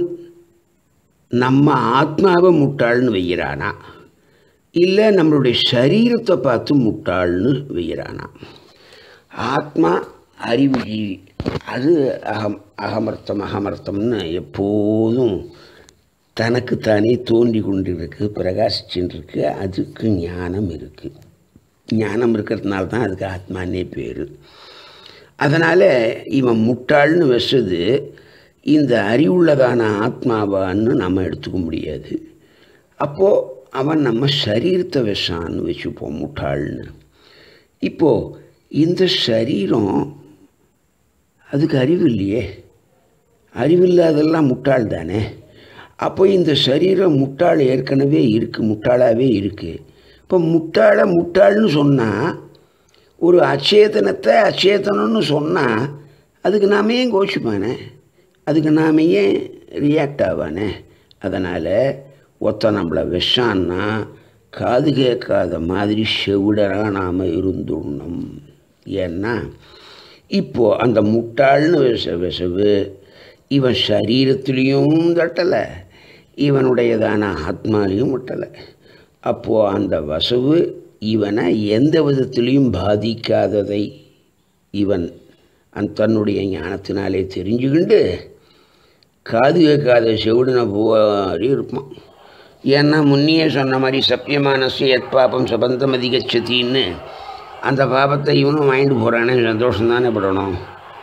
நம்ம ஆத்மாவை முட்டாள்னு வைக்கிறானா, இல்லை நம்மளுடைய சரீரத்தை பார்த்து முட்டாள்னு வைக்கிறானா? ஆத்மா அறிவு ஜீவி, அது அகம் அகமர்த்தம் அகமர்த்தம்னு எப்போதும் தனக்குத்தானே தோன்றி கொண்டு இருக்குது, பிரகாசிச்சுட்டு இருக்கு. அதுக்கு ஞானம் இருக்குது. ஞானம் இருக்கிறதுனால தான் அதுக்கு ஆத்மானே பேர். அதனால் இவன் முட்டாள்னு வச்சது இந்த அறிவுள்ளதான ஆத்மாவான்னு நம்ம எடுத்துக்க முடியாது. அப்போது அவன் நம்ம சரீரத்தை விஷான்னு வச்சுப்போம் முட்டாள்னு. இப்போது இந்த சரீரம் அதுக்கு அறிவு இல்லையே, அறிவில்லாதெல்லாம் முட்டாள் தானே. அப்போ இந்த சரீரம் முட்டாள் ஏற்கனவே இருக்குது, முட்டாளாகவே இருக்குது. இப்போ முட்டாளை முட்டாள்னு சொன்னால், ஒரு அச்சேதனத்தை அச்சேதனம்னு சொன்னால் அதுக்கு நாம் ஏன் கோச்சிப்பானே, அதுக்கு நாம் ஏன் ரியாக்ட் ஆவானே? அதனால் ஒத்த நம்மளை விஷான்னா காது கேட்காத மாதிரி செவிடராக நாம் இருந்துடணும். ஏன்னா இப்போது அந்த முட்டாள்னு விஷ விஷவு இவன் சரீரத்துலேயும் தட்டலை, இவனுடையதான ஆத்மாலையும் முட்டலை. அப்போது அந்த வசவு இவனை எந்த விதத்திலையும் பாதிக்காததை இவன் அந் தன்னுடைய ஞானத்தினாலே தெரிஞ்சுக்கிண்டு காது கேட்காத செவிடுன போவாரி இருப்பான். ஏன்னா முன்னையே சொன்ன மாதிரி சத்தியமானசு எத் பாப்பம் சபந்தம் அதிகச்சத்தின்னு அந்த பாபத்தை இவனும் வாங்கிட்டு போகிறானே, சந்தோஷம்தானே படணும்.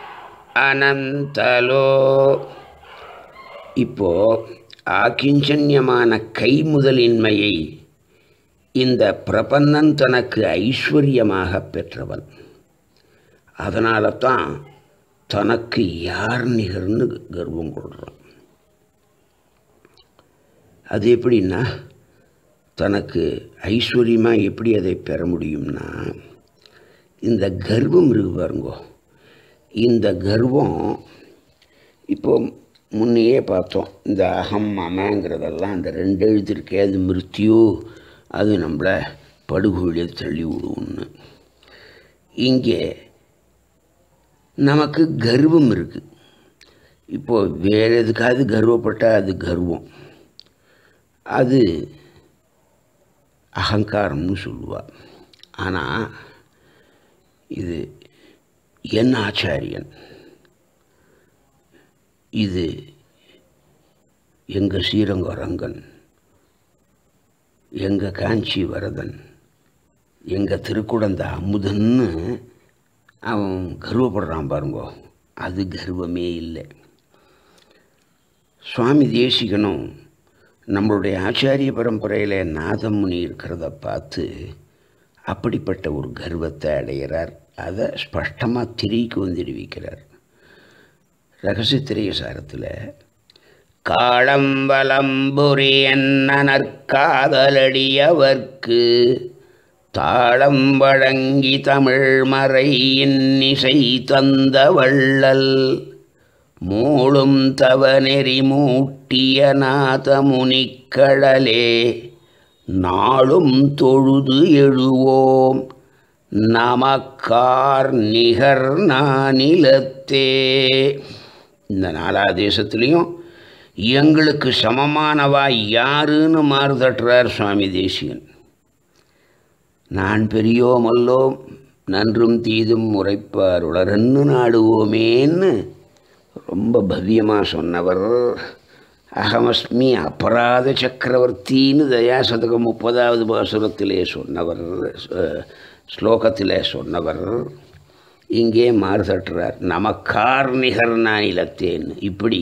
அனந்தலோ. இப்போது ஆக்கிஞ்சன்யமான கைமுதலின்மையை இந்த பிரபன்னன் தனக்கு ஐஸ்வர்யமாக பெற்றவன். அதனால தான் தனக்கு யார் நிகர்னு கர்வம் கொள்கிறான். அது எப்படின்னா, தனக்கு ஐஸ்வர்யமாக எப்படி அதை பெற முடியும்னா, இந்த கர்வம் இருக்கு பாருங்கோ. இந்த கர்வம் இப்போ முன்னையே பார்த்தோம், இந்த அகம் மமங்கிறதெல்லாம் அந்த ரெண்டு எழுத்து இருக்கே, அது மிருத்யு, அது நம்மளை படுகொழியில் தள்ளி விடுவோன்னு. இங்கே நமக்கு கர்வம் இருக்குது. இப்போது வேறு எதுக்காவது கர்வப்பட்டால் அது கர்வம், அது அகங்காரம்னு சொல்லுவாள். ஆனால் இது என் ஆச்சாரியன், இது எங்கள் ஸ்ரீரங்க ரங்கன், எங்கள் காஞ்சி வரதன், எங்கள் திருக்குடந்த அமுதன்னு அவன் கர்வப்படுறான் பாருங்கோ. அது கர்வமே இல்லை. சுவாமி தேசிகனும் நம்மளுடைய ஆச்சாரிய பரம்பரையில் நாதமுனி இருக்கிறத பார்த்து அப்படிப்பட்ட ஒரு கர்வத்தை அடைகிறார். அதை ஸ்பஷ்டமாக திரிக்கு வந்து தெரிவிக்கிறார். ரகசியத்திரைய சாரத்தில் காளம்பலம்புரி என்ன நற்காதலடியவர்க்கு தாளம் வழங்கி தமிழ் மறை இன்னிசை தந்த வள்ளல் மூளும் தவநெறி மூட்டிய நாதமுனிக்கடலே நாளும் தொழுது எழுவோம் நமக்கார் நிகர் நானிலத்தே. இந்த நாலா தேசத்துலேயும் எங்களுக்கு சமமானவா யாருன்னு மாறுதட்டுறார் சுவாமி தேசிகன். நான் பெரியோமல்லோம் நன்றும் தீதும் உரைப்பார் உளரன்னு நாடுவோமேன்னு ரொம்ப பவ்யமாக சொன்னவர். அகமஸ்மி அபராத சக்கரவர்த்தின்னு தயாசதகம் முப்பதாவது பாசுரத்திலே சொன்னவர், ஸ்லோகத்திலே சொன்னவர். இங்கே மாறுதட்டுறார் நமக்கார் நிகர் நானிலத்தேன்னு. இப்படி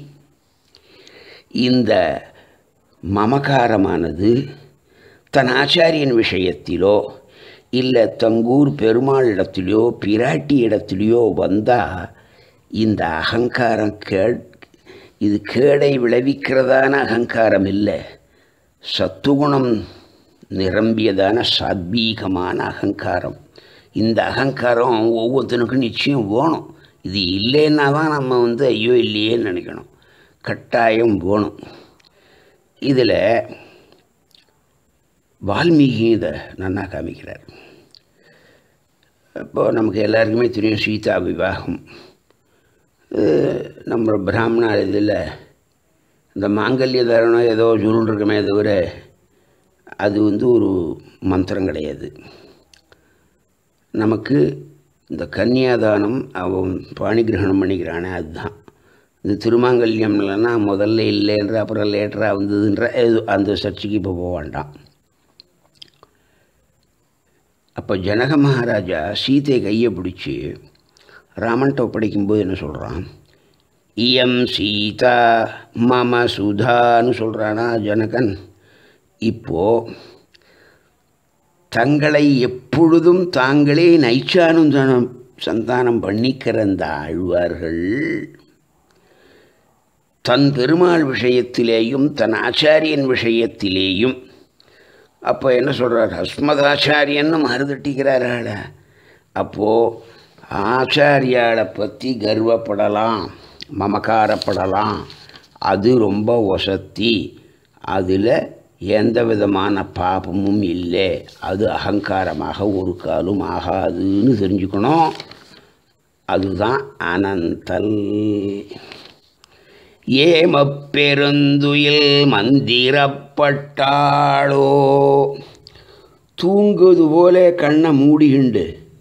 இந்த மமகாரமானது தன் ஆச்சாரியன் விஷயத்திலோ இல்லை தங்கூர் பெருமாள் இடத்திலையோ பிராட்டி இடத்திலையோ வந்தால் இந்த அகங்காரம் கே இது கேடை விளைவிக்கிறதான அகங்காரம் இல்லை, சத்துகுணம் நிரம்பியதான சாத்வீகமான அகங்காரம். இந்த அகங்காரம் ஒவ்வொருத்தனுக்கும் நிச்சயம் வேணும். இது இல்லைன்னா தான் நம்ம வந்து ஐயோ இல்லையேன்னு நினைக்கணும். கட்டாயம் வேணும். இதில் வால்மீகி இதை நன்னா காமிக்கிறார். இப்போது நமக்கு எல்லாருக்குமே தெரியும் சீதா விவாகம். நம்ம பிராமண இதில் இந்த மாங்கல்ய தரணம் ஏதோ சுருண்டிருக்கமே தவிர அது வந்து ஒரு மந்திரம் கிடையாது. நமக்கு இந்த கன்னியாதானம் அவன் பாணிகிரகணம் பண்ணிக்கிறானே அதுதான். இந்த திருமாங்கல்யம் இல்லைன்னா முதல்ல இல்லைன்ற அப்புறம் லேட்டராக வந்ததுன்ற அந்த சர்ச்சைக்கு இப்போ போக வேண்டாம். அப்போ ஜனக மகாராஜா சீதையை கையை பிடிச்சி ராமன்ட்ட ஒப்படைக்கும்போது என்ன சொல்கிறான், இயம் சீதா மம சுதான்னு சொல்கிறானா ஜனகன். இப்போது தங்களை எப்பொழுதும் தாங்களே நைச்சானுந்தனம் சந்தானம் பண்ணிக்கிற அந்த ஆழ்வார்கள் தன் பெருமாள் விஷயத்திலேயும் தன் ஆச்சாரியன் விஷயத்திலேயும் அப்போ என்ன சொல்கிறார், அஸ்மதாச்சாரியன்னு மறுதட்டிக்கிறாராள. அப்போது ஆச்சாரியாளை பற்றி கர்வப்படலாம், மமக்காரப்படலாம், அது ரொம்ப வசத்தி, அதில் எந்த விதமான பாபமும் இல்லை, அது அகங்காரமாக ஒரு காலும் ஆகாதுன்னு தெரிஞ்சுக்கணும். அதுதான் அனந்தல். ஏமப்பெருந்துயில் மந்திரப்பட்டாளோ, தூங்குவது போல கண்ணை மூடிகிண்டு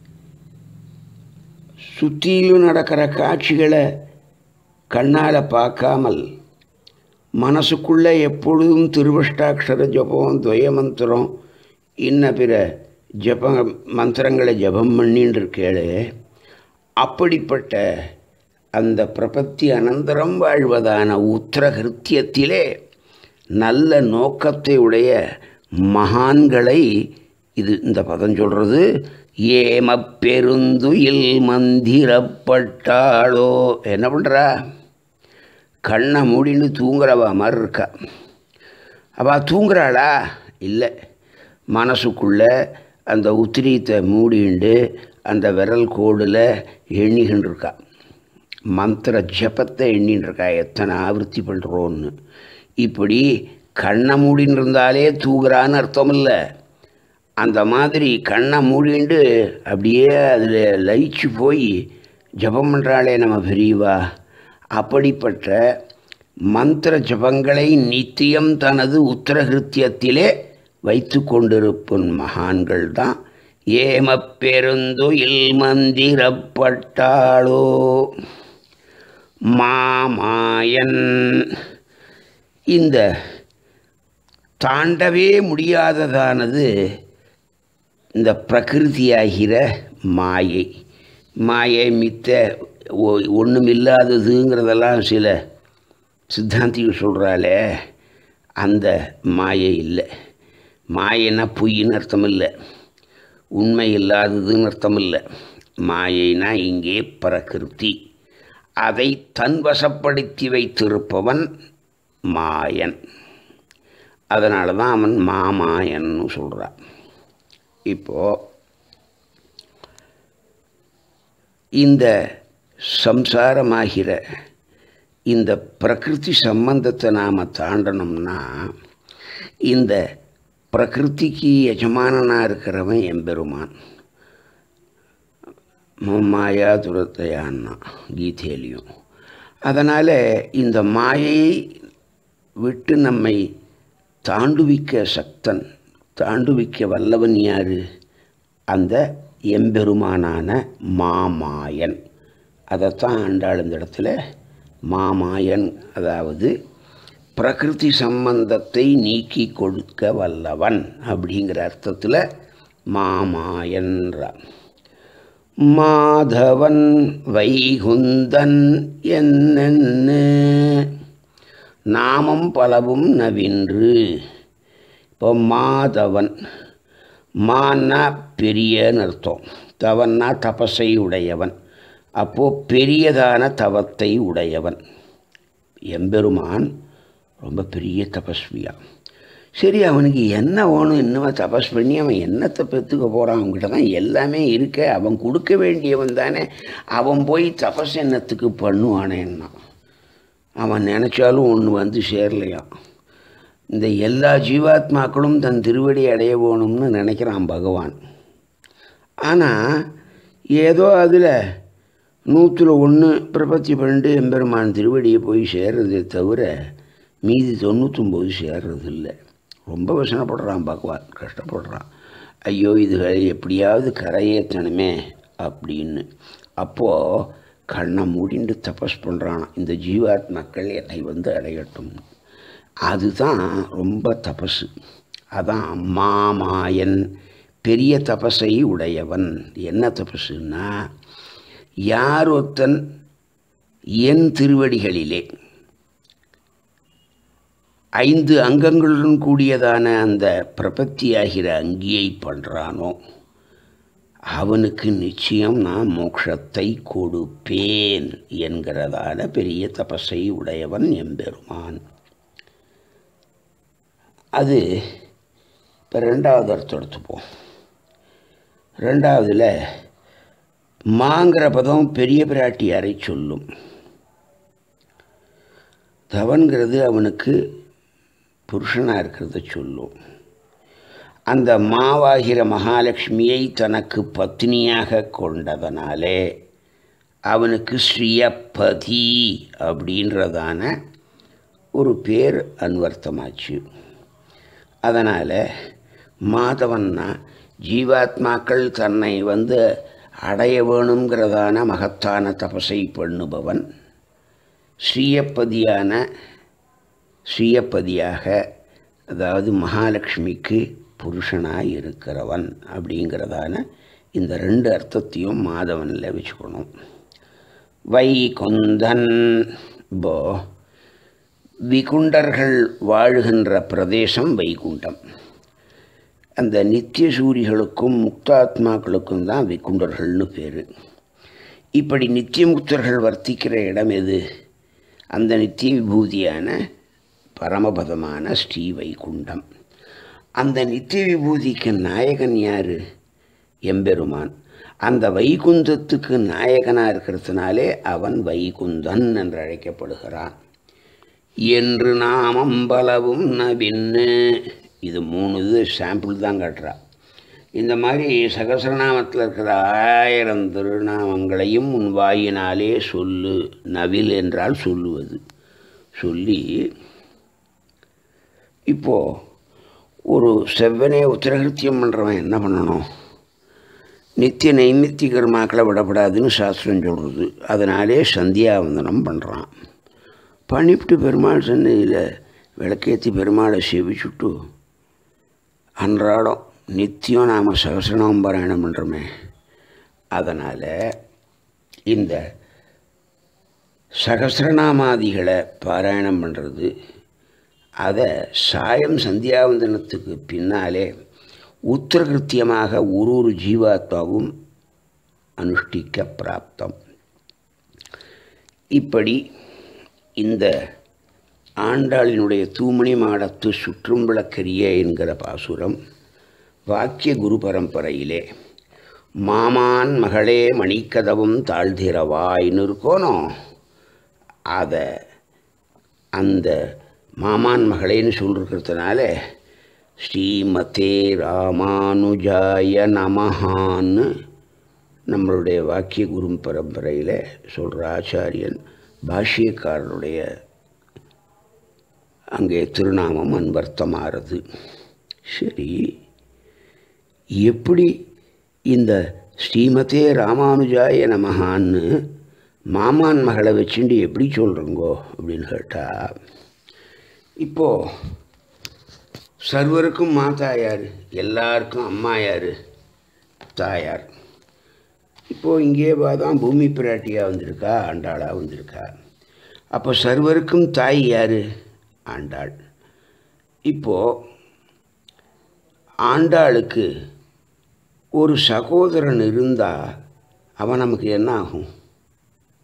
சுற்றிலும் நடக்கிற காட்சிகளை கண்ணால் பார்க்காமல் மனசுக்குள்ளே எப்பொழுதும் திருவஷ்டாட்சர ஜபம் துவயமந்திரம் இன்ன பிற ஜப மந்திரங்களை ஜபம் பண்ணின்னு இருக்கேளே, அப்படிப்பட்ட அந்த பிரபத்தி அனந்தரம் வாழ்வதான உத்திரகிருத்தியத்திலே நல்ல நோக்கத்தை உடைய மகான்களை இது இந்த பதம் சொல்கிறது. ஏமப்பெருந்துயில் மந்திரப்பட்டாளோ, என்ன பண்ணுறா, கண்ணை மூடின்னு தூங்குறவா மாதிரி இருக்கா. அவள் தூங்குறாளா? இல்லை, மனசுக்குள்ளே அந்த உத்திரியத்தை மூடிண்டு அந்த விரல் கோடில் எண்ணிகின்னு இருக்கா, மந்திர ஜபத்தை எண்ணின்னு இருக்கா, எத்தனை ஆவர்த்தி பண்ணுறோன்னு. இப்படி கண்ணை மூடின்னு இருந்தாலே தூங்குறான்னு அர்த்தம் இல்லை. அந்த மாதிரி கண்ணை மூடிண்டு அப்படியே அதில் லயிச்சு போய் ஜபம் பண்ணுறாளே நம்ம பெரியவா, அப்படிப்பட்ட மந்திர ஜபங்களை நித்தியம் தனது உத்தரகிருத்தியத்திலே வைத்து கொண்டிருக்கும் மகான்கள் தான் ஏமப்பெருந்துயில் மந்திரப்பட்டாளோ. மாமாயன், இந்த தாண்டவே முடியாததானது இந்த பிரகிருதியாகிற மாயை. மாயை மித்த ஒன்றுமில்லாததுங்கிறதெல்லாம் சில சித்தாந்திகள் சொல்கிறாளே, அந்த மாயை இல்லை. மாயைன்னா பொய்ன்னு அர்த்தம் இல்லை, உண்மை இல்லாததுன்னு அர்த்தம் இல்லை. மாயைனா இங்கே பிரகிருதி, அதை தன் வசப்படுத்தி வைத்திருப்பவன் மாயன். அதனால தான் அவன் மாமாயன்னு சொல்கிறான். இப்போது இந்த சம்சாரமாகிற இந்த பிரகிருதி சம்பந்தத்தை நாம் தாண்டணும்னா இந்த பிரகிருதிக்கு எஜமானனாக இருக்கிறவன் எம்பெருமான். மாயா துரத்தையான்னா கீதையிலையும். அதனால் இந்த மாயையை விட்டு நம்மை தாண்டுவிக்க சக்தன், தாண்டுவிக்க வல்லவன் யார்? அந்த எம்பெருமானான மாமாயன். அதைத்தான் ஆண்டாள் இந்த இடத்துல மாமாயன், அதாவது பிரகிருதி சம்பந்தத்தை நீக்கி கொடுக்க வல்லவன் அப்படிங்கிற அர்த்தத்தில் மாமாயன்றான். மாதவன் வைகுந்தன் என்னென்னு நாமம் பலவும் நவின்று. இப்போ மாதவன், மான்னா பெரியன்னு அர்த்தம், தவன்னா தபசை உடையவன். அப்போது பெரியதான தவத்தை உடையவன் எம்பெருமான் ரொம்ப பெரிய தபஸ்வியா. சரி, அவனுக்கு என்ன வேணும்? இன்னும் தபஸ் பண்ணி அவன் என்னத்தை பெற்றுக்க போகிறான்? அவங்ககிட்ட தான் எல்லாமே இருக்க, அவன் கொடுக்க வேண்டியவன் தானே. அவன் போய் தபஸ் என்னத்துக்கு பண்ணுவானேன்னா அவன் நினச்சாலும் ஒன்று வந்து சேரலையாம். இந்த எல்லா ஜீவாத்மாக்களும் தன் திருவடி அடைய வேணும்னு நினைக்கிறான் பகவான். ஆனால் ஏதோ அதில் நூற்றில் ஒன்று பிரபத்தி பண்ணிட்டு எம்பெருமான் திருவடியை போய் சேர்றதே தவிர மீதி தொண்ணூற்றொம்பது சேர்றது இல்லை. ரொம்ப வசனப்படுறான் பகவான், கஷ்டப்படுறான். ஐயோ, இதுகளை எப்படியாவது கரையேற்றணுமே அப்படின்னு. அப்போது கண்ணை மூடிண்டு தபஸ் பண்ணுறான், இந்த ஜீவாத்மாக்கள் என்னை வந்து அடையட்டும். அதுதான் ரொம்ப தபஸு. அதான் மாமாயன் பெரிய தபஸை உடையவன். என்ன தபஸுன்னா, யார் ஒருத்தன் என் திருவடிகளிலே ஐந்து அங்கங்களுடன் கூடியதான அந்த பிரபத்தியாகிற அங்கியை பண்ணுறானோ அவனுக்கு நிச்சயம் நான் மோட்சத்தை கொடுப்பேன் என்கிறதான பெரிய தபஸை உடையவன் எம்பெருமான். அது இப்போ ரெண்டாவது அர்த்தம் எடுத்துப்போம். ரெண்டாவதில் மாங்கிற பதம் பெரிய பிராட்டியாரை சொல்லும். தவன்கிறது அவனுக்கு புருஷனாக இருக்கிறத சொல்லும். அந்த மாவாகிற மகாலட்சுமியை தனக்கு பத்னியாக கொண்டதனாலே அவனுக்கு ஸ்ரீயப்பதி அப்படின்றதான ஒரு பேர் அன்வர்த்தமாச்சு. அதனால் மாதவன்னா ஜீவாத்மாக்கள் தன்னை வந்து அடைய வேணுங்கிறதான மகத்தான தபசை பண்ணுபவன், ஸ்ரீயப்பதியான ஸ்ரீயப்பதியாக, அதாவது மகாலட்சுமிக்கு புருஷனாக இருக்கிறவன் அப்படிங்கிறதான இந்த ரெண்டு அர்த்தத்தையும் மாதவனில் வச்சுக்கணும். வைகுந்தன் போ விகுண்டர்கள் வாழுகின்ற பிரதேசம் வைகுண்டம். அந்த நித்திய சூரிகளுக்கும் முக்தாத்மாக்களுக்கும் தான் விகுண்டர்கள்னு பேர். இப்படி நித்திய முக்தர்கள் வர்த்திக்கிற இடம் எது? அந்த நித்திய விபூதியான பரமபதமான ஸ்ரீ வைகுண்டம். அந்த நித்திய விபூதிக்கு நாயகன் யார்? எம்பெருமான். அந்த வைகுந்தத்துக்கு நாயகனாக இருக்கிறதுனாலே அவன் வைகுந்தன் என்று அழைக்கப்படுகிறான். என்று நாமம் பலவும் நபின்னு, இது மூணு இது சாம்பிள் தான் காட்டுறா. இந்த மாதிரி சகசரநாமத்தில் இருக்கிற ஆயிரம் திருநாமங்களையும் உன் வாயினாலே சொல்லு. நவில் என்றால் சொல்லுவது. சொல்லி இப்போது ஒரு செவ்வனே உத்திரகிருத்தியம் பண்ணுறவன் என்ன பண்ணணும்? நித்திய நைமித்திய கர்மாக்களை விடப்படாதுன்னு சாஸ்திரம் சொல்கிறது. அதனாலே சந்தியாவந்தனம் பண்ணுறான். பண்ணிவிட்டு பெருமாள் சன்னதியில் விளக்கேற்றி பெருமாளை சேவிச்சுட்டு அன்றாடம் நித்தியம் நாம் சகசரநாமம் பாராயணம் பண்ணுறோமே. அதனால் இந்த சகசரநாமாதிகளை பாராயணம் பண்ணுறது, அதை சாயம் சந்தியாவந்தனத்துக்கு பின்னாலே உத்திரகிருத்தியமாக ஒரு ஒரு ஜீவாத்மாவும் அனுஷ்டிக்க பிராப்தம். இப்படி இந்த ஆண்டாளினுடைய தூமணி மாடத்து சுற்றும் விளக்கரிய என்கிற பாசுரம் வாக்கிய குரு பரம்பரையிலே மாமான் மகளே மணிக்கதவும் தாழ்திரவாயின்னு இருக்கோனோ, அதை அந்த மாமான் மகளேன்னு சொல்லிருக்கிறதுனால ஸ்ரீமதே ராமானுஜாய நமஹான்னு நம்மளுடைய வாக்கிய குரு பரம்பரையில் சொல்கிற ஆச்சாரியன் பாஷ்யக்காரருடைய அங்கே திருநாமம் அன்வர்த்தமாகிறது. சரி, எப்படி இந்த ஸ்ரீமதே ராமானுஜாய நமஹான்னு மாமான் மகளை வச்சுட்டு எப்படி சொல்கிறோங்கோ அப்படின்னு கேட்டால், இப்போது சர்வருக்கும் மாதா யார்? எல்லாருக்கும் அம்மா யார்? தாயார். இப்போது இங்கே தான் பூமி பிராட்டியாக வந்திருக்கா, ஆண்டாளாக வந்திருக்கா. அப்போ சர்வருக்கும் தாய் யார்? ஆண்டாள். இப்போது ஆண்டாளுக்கு ஒரு சகோதரன் இருந்தால் அவன் நமக்கு என்ன ஆகும்?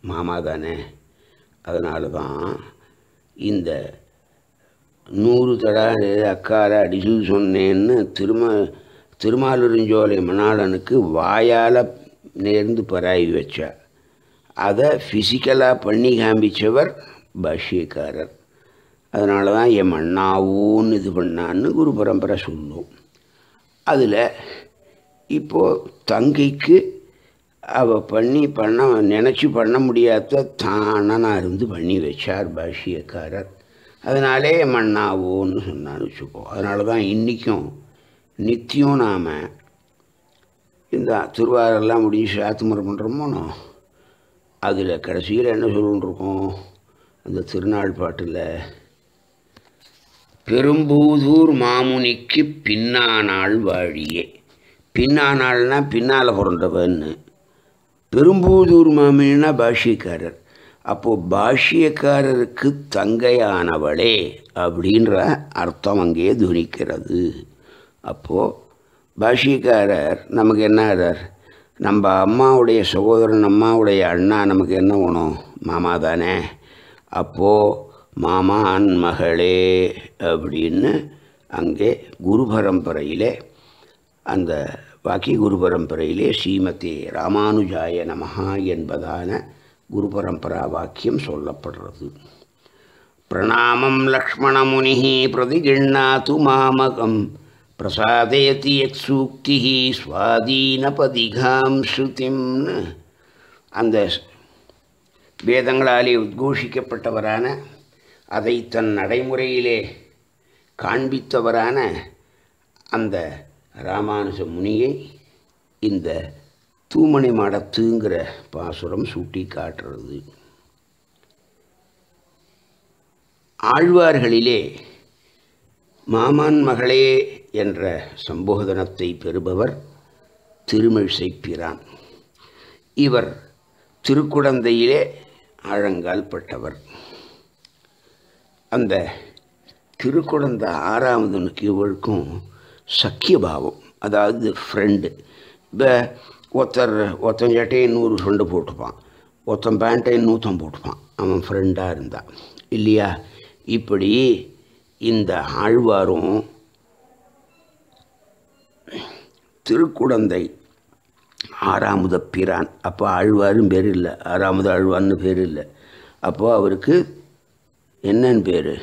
மாமா தானே. அதனால தான் இந்த நூறு தடா அக்கால அடிச்சு சொன்னேன்னு திரும திருமாலிருஞ்சோலை மணாளனுக்கு வாயால் நேர்ந்து பராயி வச்சா. அதை ஃபிசிக்கலாக பண்ணி காமிச்சவர் பாஷ்யக்காரர். அதனால தான் என் மண்ணாவூன்னு இது பண்ணான்னு குரு பரம்பரை சொல்லும். அதில் இப்போது தங்கைக்கு அவள் பண்ணி பண்ண நினச்சி பண்ண முடியாத தானனாக இருந்து பண்ணி வச்சார் பாஷ்யக்காரர். அதனாலே என் மண்ணாவோன்னு சொன்னான்னு வச்சுக்கோ. அதனால தான் இன்றைக்கும் நித்தியம் நாம் இந்த திருவாரெல்லாம் முடிஞ்சு சாத்து முறை பண்ணுறோமோனோ அதில் கடைசியில் என்ன சொல்லிட்டுருக்கோம், அந்த திருநாள் பாட்டில் பெரும்பூதூர் மாமுனிக்கு பின்னானாள் வாழியே. பின்னானாள்னா பின்னால் பிறந்தவன்னு, பெரும்பூதூர் மாமுனின்னா பாஷ்யக்காரர். அப்போது பாஷ்யக்காரருக்கு தங்கையானவளே அப்படின்ற அர்த்தம் அங்கே துணிக்கிறது. அப்போது பாஷ்யக்காரர் நமக்கு என்ன ஆறார், நம்ம அம்மாவுடைய சகோதரன் அம்மாவுடைய அண்ணா நமக்கு என்ன வேணும், மாமா தானே. அப்போது மாமான் மகளே அப்படின்னு அங்கே குரு பரம்பரையிலே, அந்த வாக்கிய குரு பரம்பரையிலே ஸ்ரீமதே ராமானுஜாய நமஹா என்பதான குரு பரம்பரா வாக்கியம் சொல்லப்படுறது. பிரணாமம் லக்ஷ்மணமுனி பிரதிகிண்ணாத்து மாமகம் பிரசாதயதி யத் சூக்தி ஸ்வாதீனபதிகாம் ஸ்ருதிம்னு அந்த வேதங்களாலே உத்கோஷிக்கப்பட்டவரான, அதை தன் நடைமுறையிலே காண்பித்தவரான அந்த ராமானுஜ முனியை இந்த தூமணி மாடத்துங்கிற பாசுரம் சூட்டி காட்டுறது. ஆழ்வார்களிலே மாமான் மகளே என்ற சம்போதனத்தை பெறுபவர் திருமிழிசைப்பிரான். இவர் திருக்குடந்தையிலே ஆழங்கால் பட்டவர். அந்த திருக்குடந்த ஆறாவதுனுக்கு இவருக்கும் சக்கியபாவம், அதாவது ஃப்ரெண்டு. இப்போ ஒருத்தர் ஒருத்தன் சட்டையை நூறு ஃப்ரெண்டு போட்டுப்பான், ஒருத்தன் பேண்ட்டை நூற்றம் போட்டுப்பான், அவன் ஃப்ரெண்டாக இருந்தான் இல்லையா. இப்படி இந்த ஆழ்வாரும் திருக்குடந்தை ஆறாமுத பிரான், அப்போ ஆழ்வாரும் பேர் இல்லை, ஆறாமுத ஆழ்வார்னு பேர் இல்லை. அப்போது அவருக்கு என்னன்னு பேர்,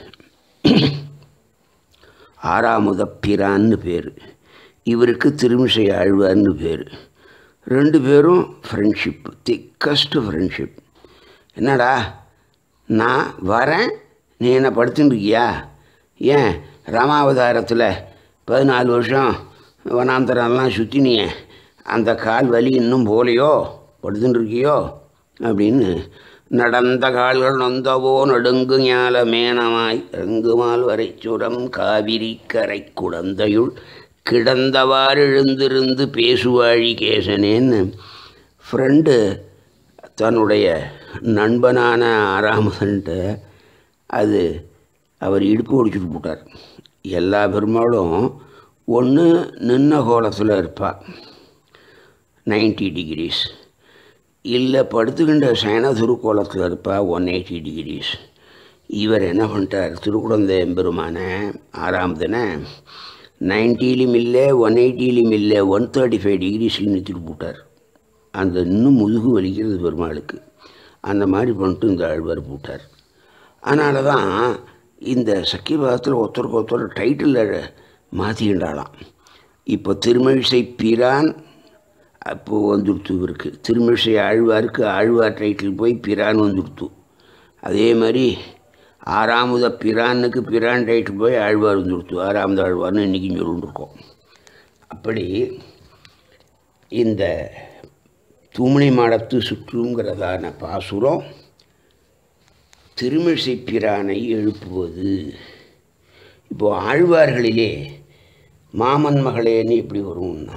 ஆறாமுத பிரான்னு பேர். இவருக்கு திருமிசை ஆழ்வார்னு பேர். ரெண்டு பேரும் ஃப்ரெண்ட்ஷிப், திக்கஸ்ட் ஃப்ரெண்ட்ஷிப். என்னடா நான் வரேன், நீ என்ன படுத்துன்னு இருக்கியா, ஏன் ராமாவதாரத்தில் பதினாலு வருஷம் வனாந்தரம்லாம் சுற்றினியே, அந்த கால் வலி இன்னும் போலையோ, படுத்துன்னு இருக்கியோ அப்படின்னு. நடந்த கால்கள் நொந்தவோ நடுங்கு ஞால மேனமாய் ரங்குமால் வரைச்சுரம் காவிரி கரை குடந்தையுள் கிடந்தவாறு எழுந்திருந்து பேசுவாழி கேசனேன்னு ஃப்ரெண்டு தன்னுடைய நண்பனான ஆறாமதன்ட்ட அது அவர் இடுப்பு ஒடிச்சுட்டு போட்டார். எல்லா பெருமாளும் ஒன்று நின்ன கோலத்தில் இருப்பாள் நைன்டி டிகிரிஸ், இல்லை படுத்துக்கின்ற சயன திருக்கோலத்தில் இருப்பாள் ஒன் எயிட்டி டிகிரிஸ். இவர் என்ன பண்ணிட்டார், திருக்குடந்தை எம்பெருமான ஆறாமதுன நைன்ட்டிலையும் இல்லை ஒன் எயிட்டிலையும் இல்லை ஒன் தேர்ட்டி ஃபைவ் டிகிரிஸில் நிறுத்திட்டு போட்டார். அந்த இன்னும் முதுகு வலிக்கிறது பெருமாளுக்கு. அந்த மாதிரி பண்ணிட்டு இந்த ஆழ்வார் போட்டார். அதனால தான் இந்த சக்கியபாகத்தில் ஒருத்தருக்கு ஒருத்தர் டைட்டிலில் மாற்றிக்கின்றாலாம். இப்போ திருமிழிசை பிரான் அப்போது வந்துடுத்து இவருக்கு, திருமிழிசை ஆழ்வாருக்கு ஆழ்வார் டைட்டில் போய் பிரான் வந்துடுத்து. அதே மாதிரி ஆறாமுத பிரானுக்கு பிரான் டைட்டில் போய் ஆழ்வார் வந்துடுத்து, ஆறாமுத ஆழ்வார்னு இன்றைக்கி சொல்லிட்டுருக்கோம். அப்படி இந்த தூமணி மாடத்து சுற்றுங்கிறதான பாசுரம் திருமிழிசை பிரானை எழுப்புவது. இப்போது ஆழ்வார்களிலே மாமன் மகளேன்னு எப்படி வரும்னா,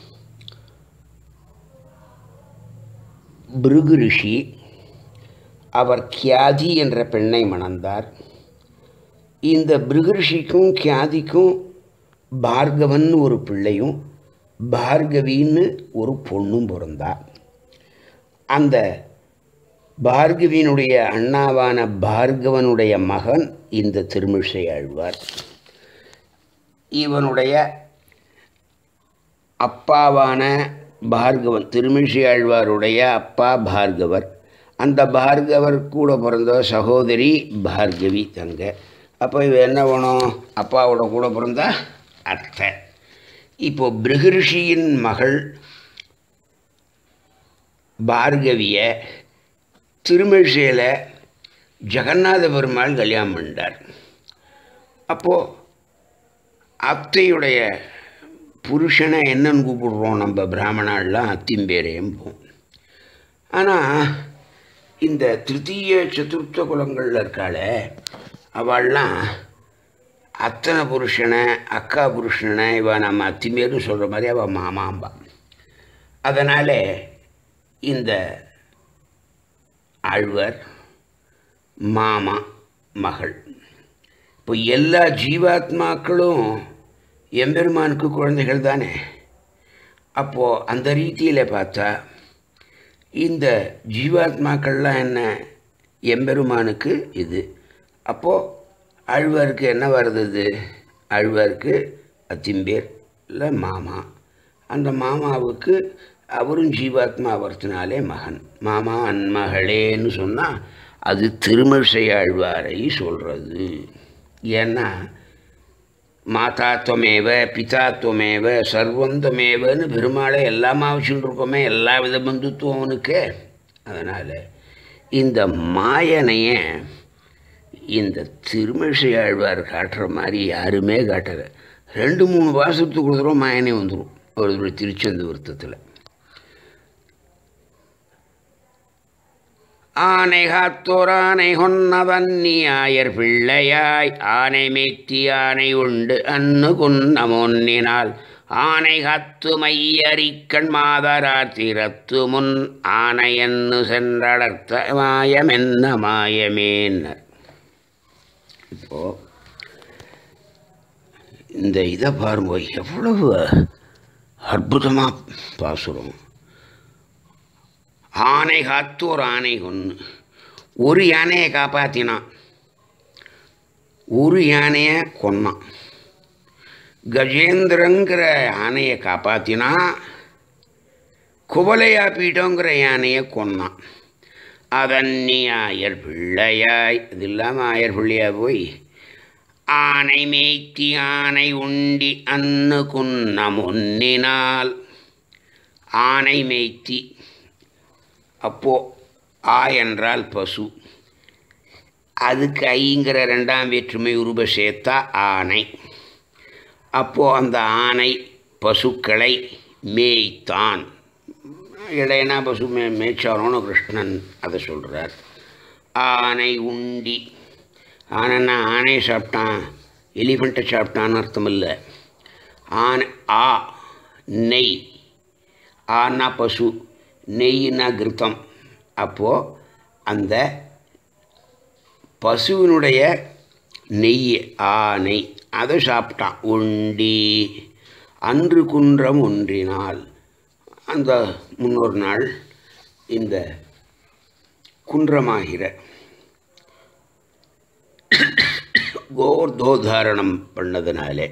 பிருகு ரிஷி அவர் கியாதி என்ற பெண்ணை மணந்தார். இந்த பிருகு ரிஷிக்கும் கியாதிக்கும் பார்கவன் ஒரு பிள்ளையும் பார்கவின்னு ஒரு பொண்ணும் பிறந்தார். அந்த பார்கவியினுடைய அண்ணாவான பார்கவனுடைய மகன் இந்த திருமிழிசை ஆழ்வார். இவனுடைய அப்பாவான பார்கவன், திருமிழிசை ஆழ்வாருடைய அப்பா பார்கவர். அந்த பார்கவர் கூட பிறந்த சகோதரி பார்கவி தங்க. அப்போ இவ என்ன வேணும்? அப்பாவோட கூட பிறந்தா அத்தை. இப்போது பிருகரிஷியின் மகள் பார்கவியை திருமிழிசையில் ஜெகநாத பெருமாள் கல்யாணம் பண்ணிட்டார். அப்போது அத்தையுடைய புருஷனை என்னன்னு கூப்பிடுறோம் நம்ம பிராமணாலாம்? அத்திம்பேரையும் போம். ஆனால் இந்த திருத்தீய சதுர்த்த குலங்களில் இருக்காள அவள்லாம் அத்தனை புருஷனை அக்கா புருஷனை இவன் நம்ம அத்திம்பேரும் சொல்கிற மாதிரி அவள் மாமாம்பா. அதனால் இந்த ஆழ்வார் மாமா மகள். இப்போ எல்லா ஜீவாத்மாக்களும் எம்பெருமானுக்கு குழந்தைகள் தானே. அப்போது அந்த ரீதியில் பார்த்தா இந்த ஜீவாத்மாக்கள்லாம் என்ன எம்பெருமானுக்கு இது. அப்போது ஆழ்வாருக்கு என்ன வருது? ஆழ்வாருக்கு அத்திம்பேரில் மாமா. அந்த மாமாவுக்கு அவரும் ஜீவாத்மா வரத்தினாலே மகன். மாமா அன்மகளேன்னு சொன்னால் அது திருமிழிசை ஆழ்வாரை சொல்கிறது. ஏன்னா மாதாத்வமேவ பிதாத்வமேவ சர்வந்தமேவன்னு பெருமாளை எல்லாமா வச்சுட்டு இருக்கோமே, எல்லா வித பந்துத்துவம் அவனுக்கு. அதனால் இந்த மாயனைய இந்த திருமிழிசை ஆழ்வார் காட்டுற மாதிரி யாருமே காட்டலை. ரெண்டு மூணு வாசத்துக்கு கொடுத்துரும் மாயனே வந்துடும் ஒரு திருச்செந்தூர்த்தத்தில். ஆனை காத்தோர் ஆனை கொன்னவன்னி ஆயர் பிள்ளையாய் ஆனை மேத்தி ஆனை உண்டு அன்னு குன்னமொன்னினால் ஆனை காத்து மையரிக்கண் மாதரார் திறத்து முன் ஆனையன்னு சென்றடர்த்த மாயமென்ன மாயமேன்னர். இப்போது இந்த இதை பாருங்க, எவ்வளவு அற்புதமாக பாசுறோம். ஆனை காத்து ஒரு ஆனை கொன்று, ஒரு யானையை காப்பாற்றினான், ஒரு யானையை கொன்னான். கஜேந்திரங்கிற யானையை காப்பாற்றினா, குவலையா பீட்டோங்கிற யானையை கொன்னான். அதன்னி ஆயர் பிள்ளையாய், இது இல்லாமல் ஆயர் பிள்ளையாக போய் ஆனை மேய்த்தி ஆனை உண்டி அன்னு குன்னம் ஒன்னினால் ஆனை மேய்த்தி. அப்போது ஆ என்றால் பசு, அதுக்கு ஐங்கிற ரெண்டாம் வேற்றுமை உருவ சேர்த்தா ஆனை. அப்போது அந்த ஆனை பசுக்களை மேய்த்தான். இடையனா பசு மே மேய்ச்சாரோன்னு கிருஷ்ணன் அதை சொல்கிறார். ஆனை உண்டி, ஆனைன்னா ஆனையை சாப்பிட்டான் எலிஃபெண்ட்டை சாப்பிட்டான்னு அர்த்தம் இல்லை. ஆனை ஆ நெய், ஆனா பசு, நெய்னா கிருத்தம். அப்போது அந்த பசுவினுடைய நெய் ஆனை அதை சாப்பிட்டான். உண்டி அன்று குன்றம் ஒன்றினால், அந்த முன்னொரு நாள் இந்த குன்றமாகிற கோர்தோதாரணம் பண்ணதுனாலே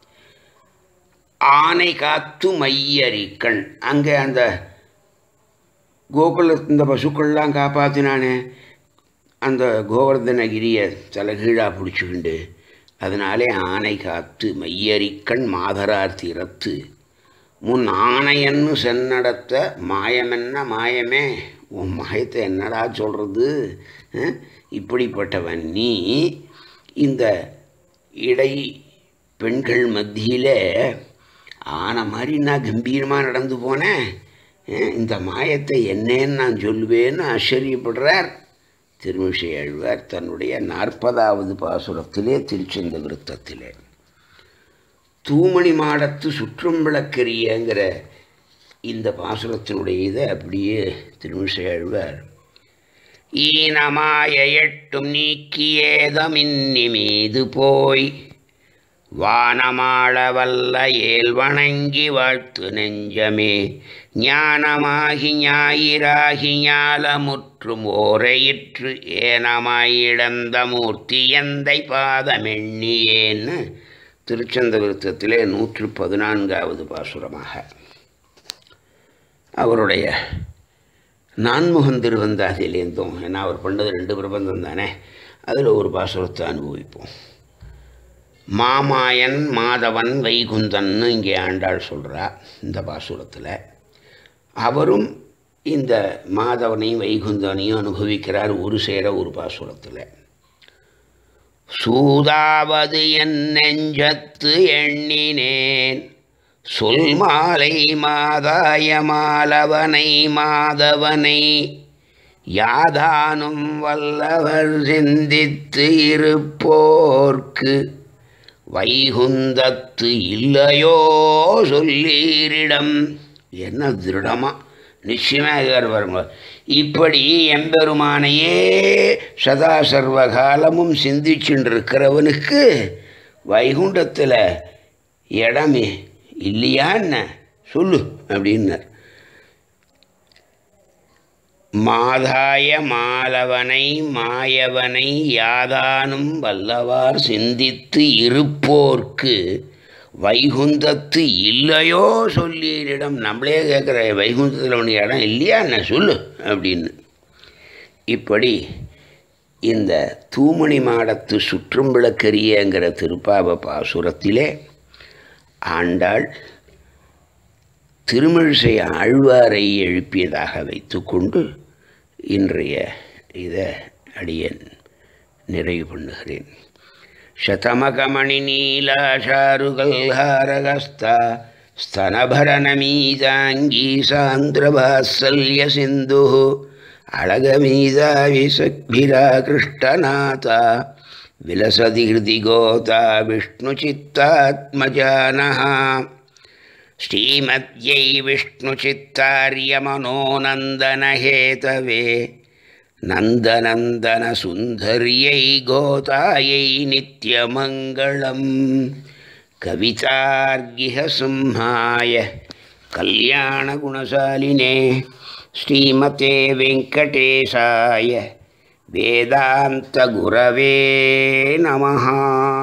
ஆனை காத்து மையரிக்கண், அங்கே அந்த கோகுல இந்த பசுக்கள்லாம் காப்பாற்றினானே அந்த கோவர்தனகிரியை தலைகீழாக பிடிச்சிக்கிண்டு, அதனாலே ஆனை காத்து மையரிக்கண் மாதரார் திறத்து முன் ஆணையன்னு சென்னடத்த மாயமென்ன மாயமே. உன் மாயத்தை என்னடா சொல்கிறது? இப்படிப்பட்டவன் நீ இந்த இடை பெண்கள் மத்தியில் ஆனை மாதிரி நான் கம்பீரமாக நடந்து போனேன், இந்த மாயத்தை என்னன்னு நான் சொல்லுவேன்னு ஆச்சரியப்படுறார் திருமிழிசை ஆழ்வார் தன்னுடைய நாற்பதாவது பாசுரத்திலே திருச்செந்த விருத்தத்திலே. தூமணி மாடத்து சுற்றும் விளக்கரியங்கிற இந்த பாசுரத்தினுடைய இதை அப்படியே திருமிழிசை ஆழ்வார் ஈனமாய எட்டும் நீக்கியேதமின்னி மீது போய் வானமாளவல்ல ஏல் வணங்கி வாழ்த்து நெஞ்சமே ஞானமாகி ஞாயிறாகி ஞாலமுற்றும் ஓரையிற்று ஏனமாய் இழந்த மூர்த்தி எந்தை பாதமெண்ணியேன்னு திருச்சந்த விருத்தத்திலே நூற்று பதினான்காவது பாசுரமாக அவருடைய நான்முகன் திருவந்தாதியிலேருந்தும், ஏன்னா அவர் பண்ணது ரெண்டு பிரபந்தம் தானே, அதில் ஒரு பாசுரத்தை அனுபவிப்போம். மாமாயன் மாதவன் வைகுந்தன்னு இங்கே ஆண்டாள் சொல்கிறா இந்த பாசுரத்தில். அவரும் இந்த மாதவனையும் வைகுந்தனையும் அனுபவிக்கிறார் ஒரு சேர ஒரு பாசுரத்தில். சூதாவது என் நெஞ்சத்து எண்ணினேன் சொல் மாலை மாதாய மாலவனை மாதவனை யாதானும் வல்லவர் சிந்தித்து இருப்போர்க்கு வைகுந்தத்து இல்லையோ சொல்லீரிடம். என்ன திருடமா நிச்சயமாக வருங்க. இப்படி எம்பெருமானையே சதா சர்வகாலமும் சிந்திச்சுருக்கிறவனுக்கு வைகுண்டத்தில் இடமே இல்லையான்னு சொல்லு அப்படின்னார். மாதாய மாலவனை மாயவனை யாதானும் வல்லவார் சிந்தித்து இருப்போர்க்கு வைகுந்தத்து இல்லையோ சொல்லீரிடம். நம்மளே கேட்குற வைகுந்தத்தில் உனக்கு இடம் இல்லையா என்ன சொல்லு அப்படின்னு. இப்படி இந்த தூமணி மாடத்து சுற்றும் விளக்கரியங்கிற திருப்பாவ பாசுரத்திலே ஆண்டாள் திருமிழிசை ஆழ்வாரை எழுப்பியதாக வைத்துக்கொண்டு இன்றைய இதை அடியேன் நிறைவு பண்ணுகிறேன். शतमकमणि नीलाशारुगल्हारगस्ता स्तनभरनमीदाङ्गी सान्द्रवात्सल्यसिन्धुः अळगमीदा विसग्भिराकृष्टनाथा विलसति हृदि गोता विष्णुचित्तात्मजानः श्रीमद्यै विष्णुचित्तार्यमनोनन्दनहेतवे नन्दनन्दनसुन्दर्यै गोतायै नित्यमङ्गलम् कवितार्गिहसिंहाय कल्याणगुणशालिने श्रीमते वेङ्कटेशाय वेदान्तगुरवे नमः।